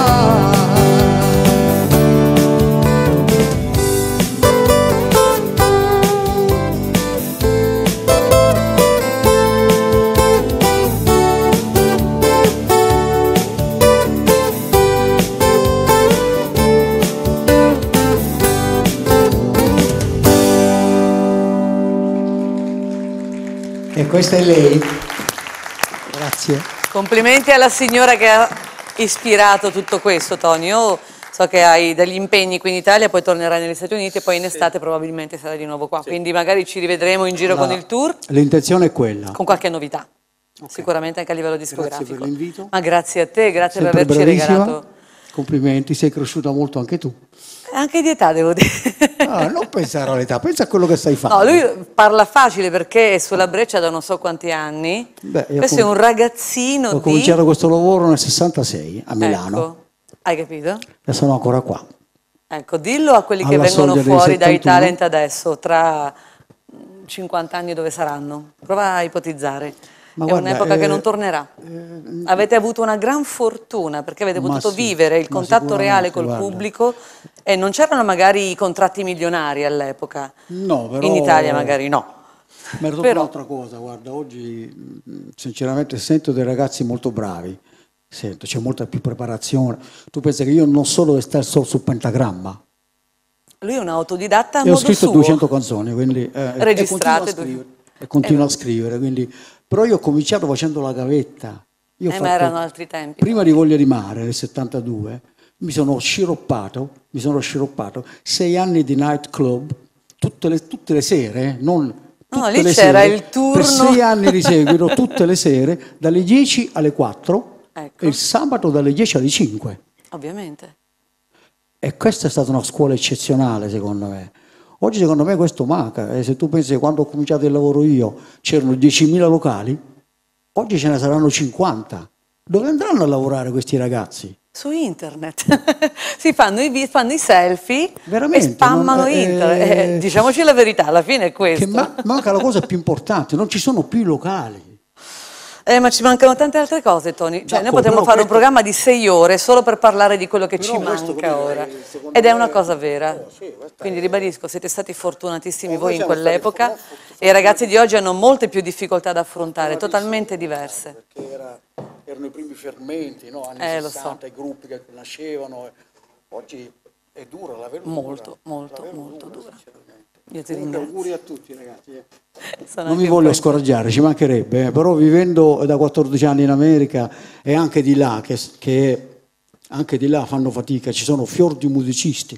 E questa è lei. Grazie. Complimenti alla signora che ha ispirato tutto questo, Tony. Io so che hai degli impegni qui in Italia, poi tornerai negli Stati Uniti e poi in estate probabilmente sarai di nuovo qua. Quindi magari ci rivedremo in giro con il tour, L'intenzione è quella. con qualche novità. Sicuramente anche a livello discografico. Grazie per l'invito. Ma grazie a te, grazie Sempre per averci bravissima. regalato. Complimenti, sei cresciuta molto anche tu. Anche di età, devo dire. Ah, non pensare all'età, pensa a quello che stai facendo. No, lui parla facile perché è sulla Breccia da non so quanti anni. Beh, io Questo è un ragazzino ho di... cominciato questo lavoro nel 66 a Milano Ecco, hai capito? e sono ancora qua. Ecco, dillo a quelli che Alla vengono soglia dei fuori dai 71. talent adesso, tra 50 anni dove saranno? Prova a ipotizzare. Ma È guarda, un'epoca che non tornerà. Avete avuto una gran fortuna perché avete Ma potuto sì, vivere il ma contatto reale sicuramente, col guarda. pubblico e non c'erano magari i contratti milionari all'epoca. No, però... In Italia magari no. Mi è Però- un'altra cosa, guarda, oggi sinceramente sento dei ragazzi molto bravi, sento, c'è molta più preparazione. Tu pensi che io non solo stare solo sul pentagramma, Lui è un autodidatta a e ho modo scritto suo. 200 canzoni, quindi, Registrate, e continuo a scrivere, quindi, però io ho cominciato facendo la gavetta. Io ho ma fatto- erano altri tempi. Prima di Voglia di Mare, nel 72, mi sono sciroppato 6 anni di nightclub, tutte le sere, non No, tutte lì le c'era sere, il turno. per 6 anni di seguito, tutte le sere, dalle 10 alle 4 Ecco. e il sabato dalle 10 alle 5. Ovviamente. E questa è stata una scuola eccezionale, secondo me. Oggi, secondo me, questo manca. E se tu pensi che quando ho cominciato il lavoro io c'erano 10.000 locali, oggi ce ne saranno 50. Dove andranno a lavorare questi ragazzi? Su internet. Si fanno i selfie Veramente, e spammano non- internet. Diciamoci la verità, alla fine è questo. Che manca la cosa più importante, non ci sono più i locali. Ma ci mancano tante altre cose, Tony. Cioè, noi D'accordo, potremmo però fare un questo- programma di 6 ore solo per parlare di quello che ci questo, manca ora. Ed è una cosa vera. Quindi ribadisco, siete stati fortunatissimi voi in quell'epoca e i ragazzi di oggi hanno molte più difficoltà da affrontare, totalmente diverse. Perché erano i primi fermenti, no? Anni Lo 60, i gruppi che nascevano. Oggi è dura la verdura. Molto, molto, molto dura. Io ti Comunque, ringrazio. auguri a tutti, ragazzi. Sono Non anche mi un voglio po' scoraggiare, ci mancherebbe, però vivendo da 14 anni in America e anche di là, che anche di là fanno fatica, ci sono fior di musicisti,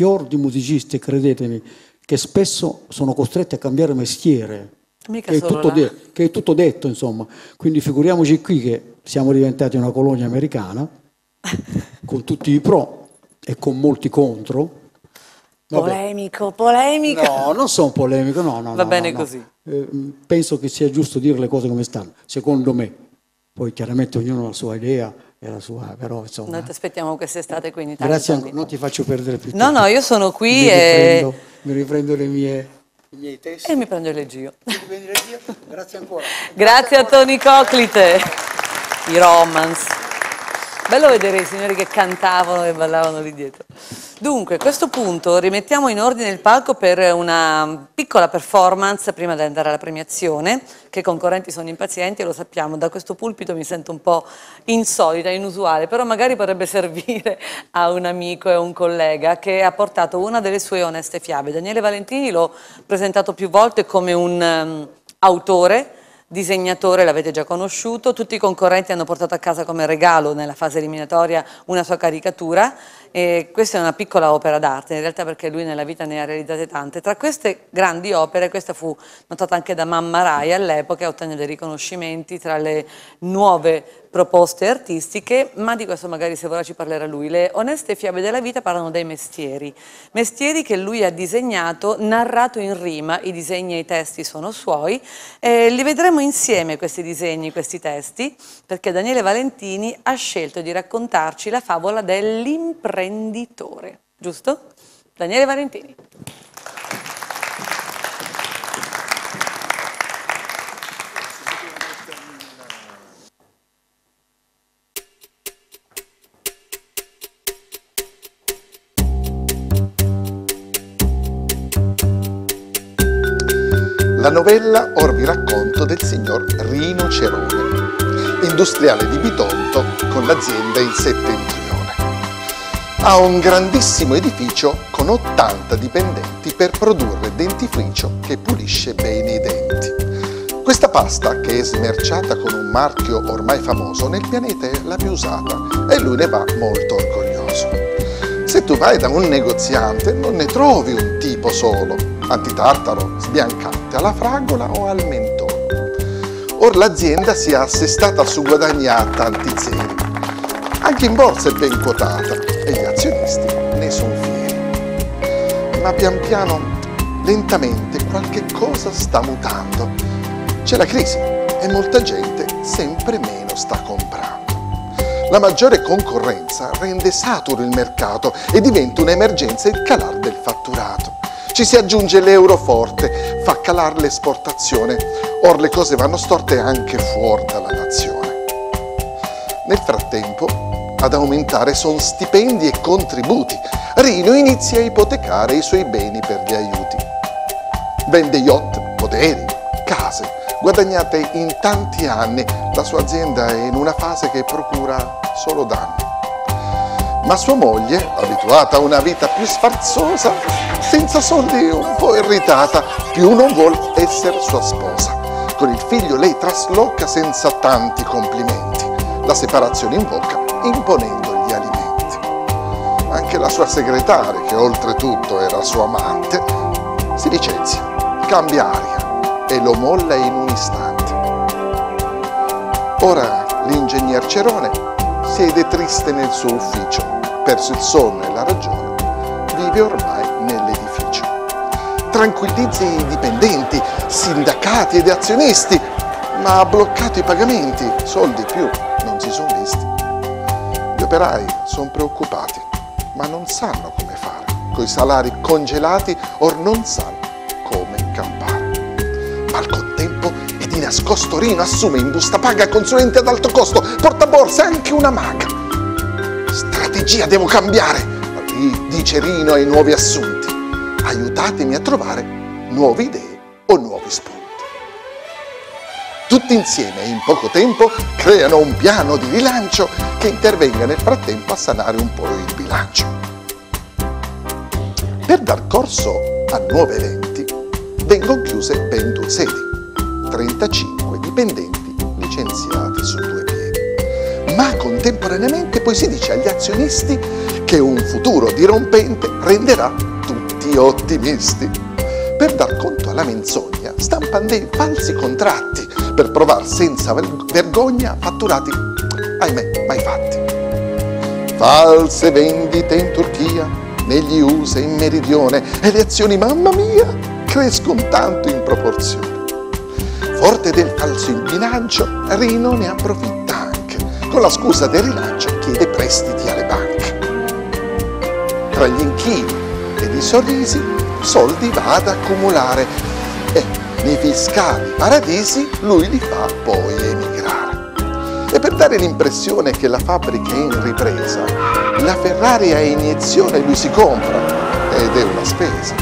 credetemi, che spesso sono costretti a cambiare mestiere, Mica che è, solo tutto là. che è tutto detto, insomma. Quindi figuriamoci qui che siamo diventati una colonia americana, con tutti i pro e con molti contro. Vabbè. Polemico. No, non sono polemico, no. Va bene no. così. Penso che sia giusto dire le cose come stanno, secondo me. Poi chiaramente ognuno ha la sua idea e la sua, però insomma. Noi ti aspettiamo quest'estate qui in Italia. Grazie, Tony. non ti faccio perdere più tempo. No, io sono qui mi e... riprendo le mie i miei testi. E mi prendo il leggio. Grazie ancora. Grazie a Tony Coclite, i Romance. Bello vedere i signori che cantavano e ballavano lì dietro. Dunque, a questo punto rimettiamo in ordine il palco per una piccola performance prima di andare alla premiazione, che i concorrenti sono impazienti e lo sappiamo, da questo pulpito mi sento un po' insolita, inusuale, però magari potrebbe servire a un amico e a un collega che ha portato una delle sue oneste fiabe. Daniele Valentini l'ho presentato più volte come un autore, disegnatore, l'avete già conosciuto, tutti i concorrenti hanno portato a casa come regalo nella fase eliminatoria una sua caricatura e questa è una piccola opera d'arte, in realtà perché lui nella vita ne ha realizzate tante. Tra queste grandi opere, questa fu notata anche da Mamma Rai all'epoca e ottenne dei riconoscimenti tra le nuove proposte artistiche, ma di questo magari se vorrà ci parlerà lui. Le oneste fiabe della vita parlano dei mestieri che lui ha disegnato, narrato in rima, i disegni e i testi sono suoi, li vedremo insieme questi disegni, questi testi, perché Daniele Valentini ha scelto di raccontarci la favola dell'imprenditore, giusto? Daniele Valentini. La novella or vi racconto del signor Rino Cerone, industriale di Bitonto con l'azienda in Settentrione. Ha un grandissimo edificio con 80 dipendenti per produrre dentifricio che pulisce bene i denti. Questa pasta, che è smerciata con un marchio ormai famoso, nel pianeta è la più usata e lui ne va molto orgoglioso. Se tu vai da un negoziante non ne trovi un tipo solo, antitartaro, sbiancante, alla fragola o al mentolo. Or l'azienda si è assestata su guadagni a tanti zeri. Anche in borsa è ben quotata e gli azionisti ne sono fieri. Ma pian piano, lentamente, qualche cosa sta mutando. C'è la crisi e molta gente sempre meno sta comprando. La maggiore concorrenza rende saturo il mercato e diventa un'emergenza il calar del fatturato. Ci si aggiunge l'euro forte, fa calare l'esportazione, or le cose vanno storte anche fuori dalla nazione. Nel frattempo, ad aumentare sono stipendi e contributi. Rino inizia a ipotecare i suoi beni per gli aiuti. Vende yacht, poderi, case, guadagnate in tanti anni. La sua azienda è in una fase che procura solo danni. Ma sua moglie, abituata a una vita più sfarzosa, senza soldi un po' irritata, più non vuol essere sua sposa. Con il figlio lei trasloca senza tanti complimenti, la separazione in bocca imponendo gli alimenti. Anche la sua segretaria, che oltretutto era sua amante, si licenzia, cambia aria e lo molla in un istante. Ora l'ingegner Cerone siede triste nel suo ufficio, perso il sonno e la ragione, vive ormai nell'edificio. Tranquillizza i dipendenti, sindacati ed azionisti, ma ha bloccato i pagamenti, soldi più non si sono visti. Gli operai sono preoccupati, ma non sanno come fare, coi salari congelati or non sanno come campare. Ma al contempo e di nascosto Rino assume in busta paga consulenti ad alto costo, portaborse anche una maga. Strategia devo cambiare, dice Rino ai nuovi assunti. Aiutatemi a trovare nuove idee o nuovi spunti. Tutti insieme in poco tempo creano un piano di rilancio che intervenga nel frattempo a sanare un po' il bilancio. Per dar corso a nuovi eventi vengono chiuse ben 2 sedi, 35 dipendenti licenziati su 2 piedi. Ma contemporaneamente poi si dice agli azionisti che un futuro dirompente renderà tutti ottimisti. Per dar conto alla menzogna stampano dei falsi contratti per provare senza vergogna fatturati, ahimè, mai fatti. False vendite in Turchia, negli USA, in Meridione, e le azioni, mamma mia, crescono tanto in proporzione. Forte del falso in bilancio, Rino ne approfitta anche. Con la scusa del rilancio chiede prestiti alle banche. Tra gli inchini ed i sorrisi soldi va ad accumulare e nei fiscali paradisi lui li fa poi emigrare. E per dare l'impressione che la fabbrica è in ripresa, la Ferrari a iniezione lui si compra ed è una spesa.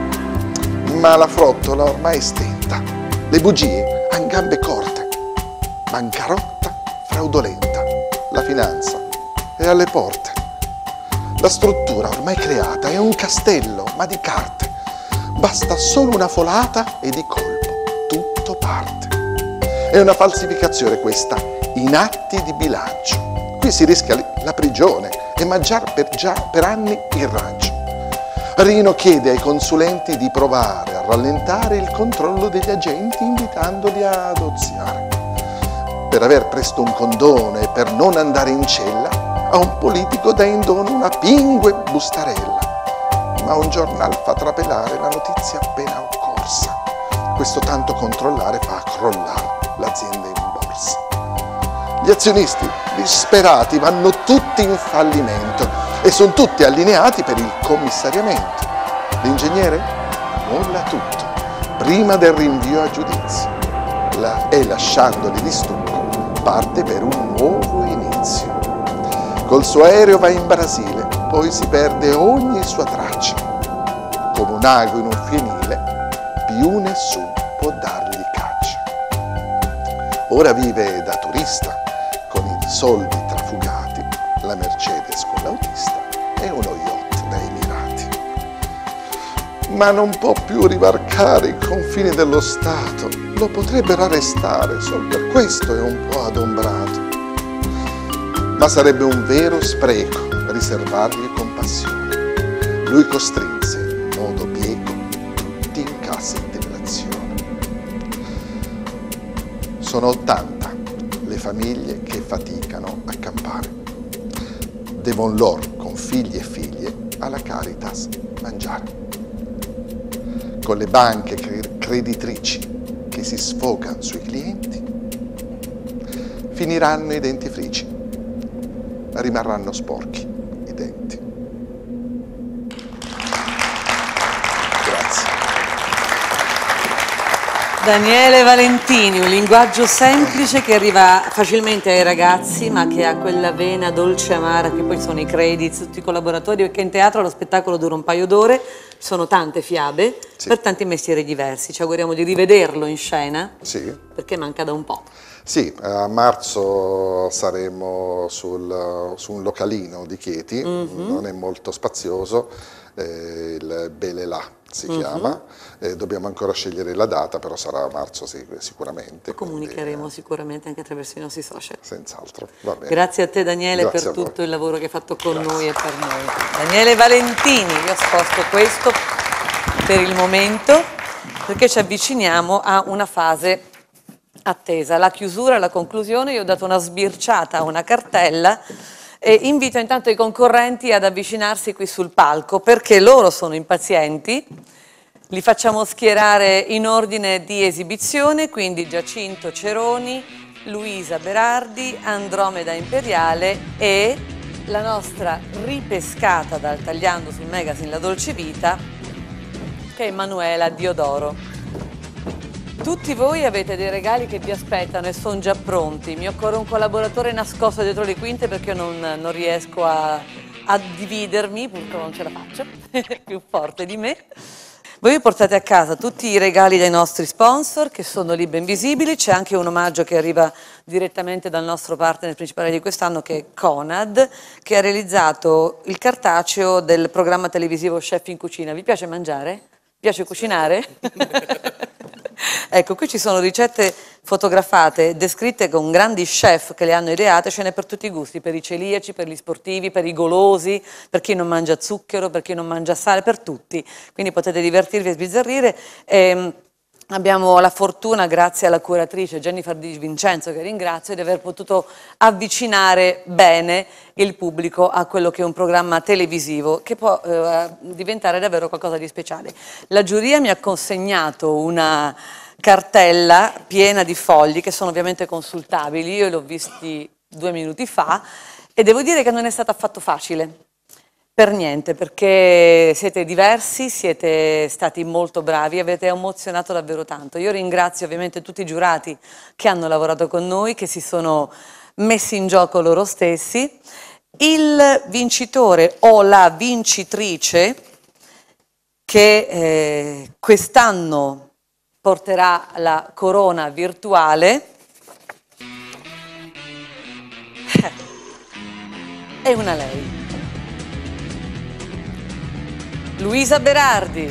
Ma la frottola ormai stenta, le bugie han gambe corte, bancarotta fraudolenta, la finanza è alle porte. La struttura ormai creata è un castello, ma di carte. Basta solo una folata e di colpo tutto parte. È una falsificazione questa, in atti di bilancio. Qui si rischia la prigione e mangiare per anni il raggio. Rino chiede ai consulenti di provare a rallentare il controllo degli agenti invitandoli ad oziare. Per aver presto un condono e per non andare in cella, a un politico dà in dono una pingue bustarella. Ma un giornal fa trapelare la notizia appena occorsa. Questo tanto controllare fa crollare l'azienda in borsa. Gli azionisti disperati vanno tutti in fallimento e sono tutti allineati per il commissariamento. L'ingegnere molla tutto prima del rinvio a giudizio e lasciandoli di stucco parte per un nuovo inizio. Col suo aereo va in Brasile, poi si perde ogni sua traccia. Come un ago in un fienile, più nessuno può dargli caccia. Ora vive da turista, con i soldi trafugati, la Mercedes con l'autista e uno yacht da Emirati. Ma non può più rivarcare i confini dello Stato, lo potrebbero arrestare, solo per questo è un po' adombrato. Ma sarebbe un vero spreco riservargli compassione. Lui costrinse in modo bieco tutti in cassa integrazione. Sono 80 le famiglie che faticano a campare. Devono loro, con figli e figlie, alla Caritas mangiare. Con le banche creditrici che si sfogano sui clienti, finiranno i dentifrici. Rimarranno sporchi i denti. Grazie. Daniele Valentini, un linguaggio semplice che arriva facilmente ai ragazzi, ma che ha quella vena dolce e amara che poi sono i credits, tutti i collaboratori, perché in teatro lo spettacolo dura un paio d'ore, sono tante fiabe, sì, per tanti mestieri diversi. Ci auguriamo di rivederlo in scena, sì, perché manca da un po'. Sì, a marzo saremo su un localino di Chieti, non è molto spazioso, il Belelà si chiama, dobbiamo ancora scegliere la data, però sarà a marzo sì, sicuramente. Lo comunicheremo sicuramente anche attraverso i nostri social. Senz'altro, va bene. Grazie a te Daniele. Grazie per tutto il lavoro che hai fatto con noi e per noi. Daniele Valentini, io ho sposto questo per il momento, perché ci avviciniamo a una fase attesa, la chiusura, la conclusione. Io ho dato una sbirciata a una cartella e invito intanto i concorrenti ad avvicinarsi qui sul palco perché loro sono impazienti. Li facciamo schierare in ordine di esibizione, quindi Giacinto Ceroni, Luisa Berardi, Andromeda Imperiale e la nostra ripescata dal Tagliando sul magazine La Dolce Vita, che è Emanuela Diodoro. Tutti voi avete dei regali che vi aspettano e sono già pronti. Mi occorre un collaboratore nascosto dietro le quinte perché io non riesco a dividermi, purtroppo non ce la faccio, è più forte di me. Voi vi portate a casa tutti i regali dei nostri sponsor che sono lì ben visibili, c'è anche un omaggio che arriva direttamente dal nostro partner principale di quest'anno che è Conad, che ha realizzato il cartaceo del programma televisivo Chef in Cucina. Vi piace mangiare? Piace cucinare? Ecco, qui ci sono ricette fotografate, descritte con grandi chef che le hanno ideate, ce n'è per tutti i gusti, per i celiaci, per gli sportivi, per i golosi, per chi non mangia zucchero, per chi non mangia sale, per tutti. Quindi potete divertirvi e sbizzarrire. Abbiamo la fortuna, grazie alla curatrice Jennifer Di Vincenzo, che ringrazio, di aver potuto avvicinare bene il pubblico a quello che è un programma televisivo che può diventare davvero qualcosa di speciale. La giuria mi ha consegnato una cartella piena di fogli che sono ovviamente consultabili, io li ho visti 2 minuti fa e devo dire che non è stato affatto facile. per niente, perché siete diversi, siete stati molto bravi, avete emozionato davvero tanto. Io ringrazio ovviamente tutti i giurati che hanno lavorato con noi, che si sono messi in gioco loro stessi. Il vincitore o la vincitrice che quest'anno porterà la corona virtuale è una lei. Luisa Berardi.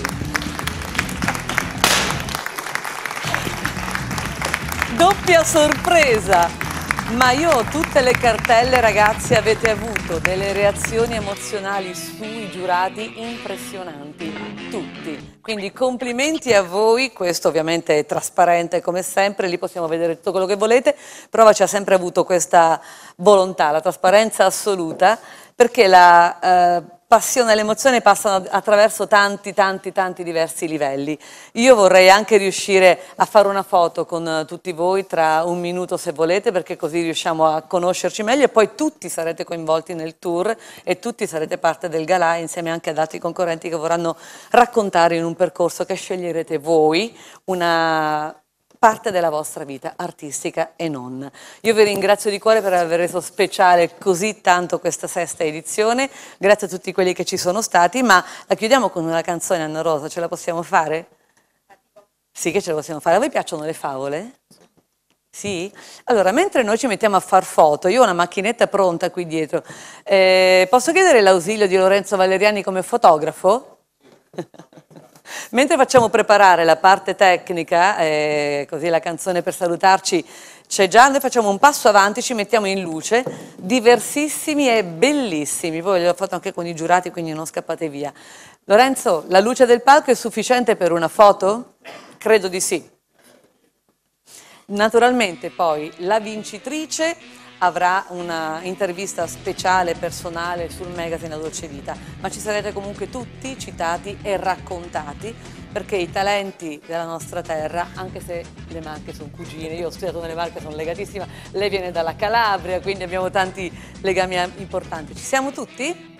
Doppia sorpresa, ma io ho tutte le cartelle, ragazzi, avete avuto delle reazioni emozionali sui giurati impressionanti, tutti. Quindi complimenti a voi, questo ovviamente è trasparente come sempre, lì possiamo vedere tutto quello che volete, Provaci ha sempre avuto questa volontà, la trasparenza assoluta, perché la passione e l'emozione passano attraverso tanti diversi livelli. Io vorrei anche riuscire a fare una foto con tutti voi tra un minuto se volete, perché così riusciamo a conoscerci meglio e poi tutti sarete coinvolti nel tour e tutti sarete parte del galà insieme anche ad altri concorrenti che vorranno raccontare in un percorso che sceglierete voi una parte della vostra vita artistica e non. Io vi ringrazio di cuore per aver reso speciale così tanto questa sesta edizione, grazie a tutti quelli che ci sono stati, ma la chiudiamo con una canzone, Anna Rosa, ce la possiamo fare? Sì che ce la possiamo fare. A voi piacciono le favole? Sì? Allora, mentre noi ci mettiamo a far foto, io ho una macchinetta pronta qui dietro, posso chiedere l'ausilio di Lorenzo Valeriani come fotografo? Mentre facciamo preparare la parte tecnica, così la canzone per salutarci c'è già, noi facciamo un passo avanti, ci mettiamo in luce, diversissimi e bellissimi, voi l'ho fatto anche con i giurati, quindi non scappate via. Lorenzo, la luce del palco è sufficiente per una foto? Credo di sì. Naturalmente poi la vincitrice avrà una intervista speciale, personale sul magazine La Dolce Vita, ma ci sarete comunque tutti citati e raccontati, perché i talenti della nostra terra, anche se le Marche sono cugine, io ho studiato nelle Marche, sono legatissima, lei viene dalla Calabria, quindi abbiamo tanti legami importanti. Ci siamo tutti?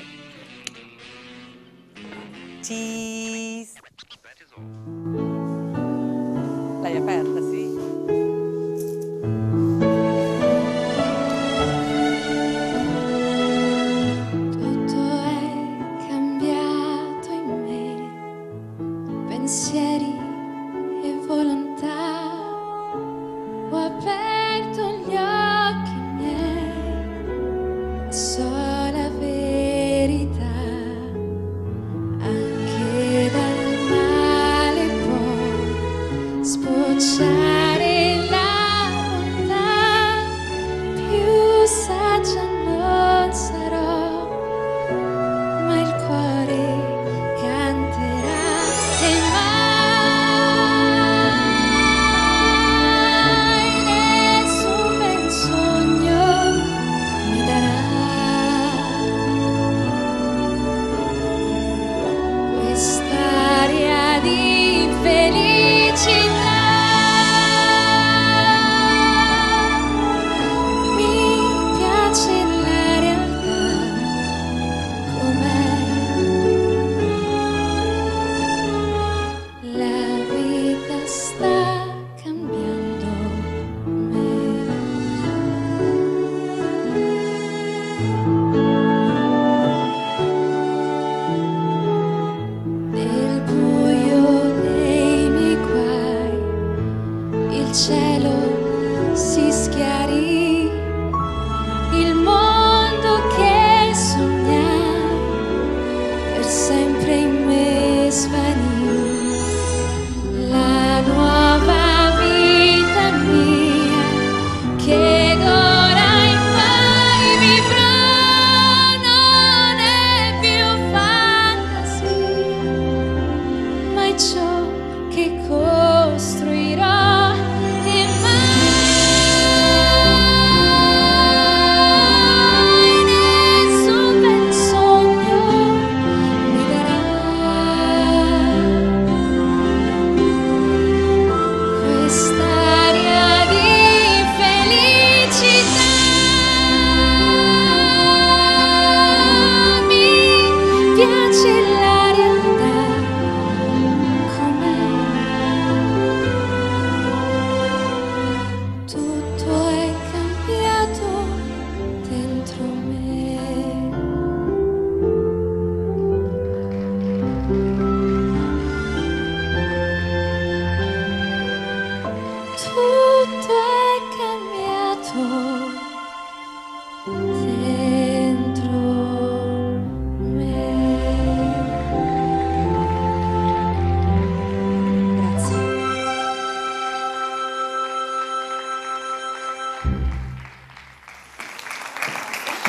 Cheese! L'hai aperta, sì? Pensieri e volontà, ho aperto gli occhi miei, so la verità, anche dal male può sbocciare.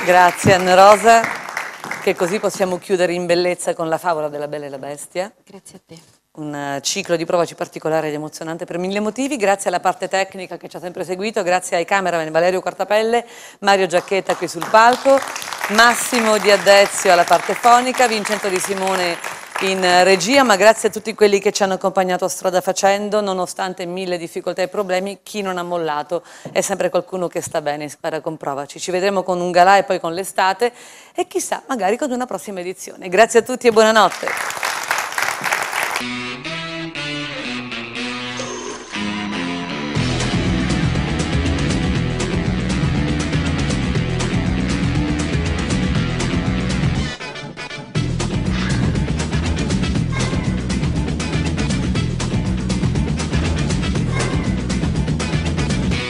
Grazie Anna Rosa, che così possiamo chiudere in bellezza con la favola della Bella e la Bestia. Grazie a te. Un ciclo di Provaci particolare ed emozionante per mille motivi. Grazie alla parte tecnica che ci ha sempre seguito, grazie ai cameraman Valerio Quartapelle, Mario Giacchetta qui sul palco, Massimo Di Addezio alla parte fonica, Vincenzo Di Simone in regia, ma grazie a tutti quelli che ci hanno accompagnato a strada facendo, nonostante mille difficoltà e problemi, chi non ha mollato è sempre qualcuno che sta bene, spara con Provaci. Ci vedremo con un galà e poi con l'estate e chissà, magari con una prossima edizione. Grazie a tutti e buonanotte.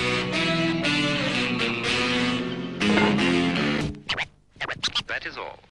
That is all.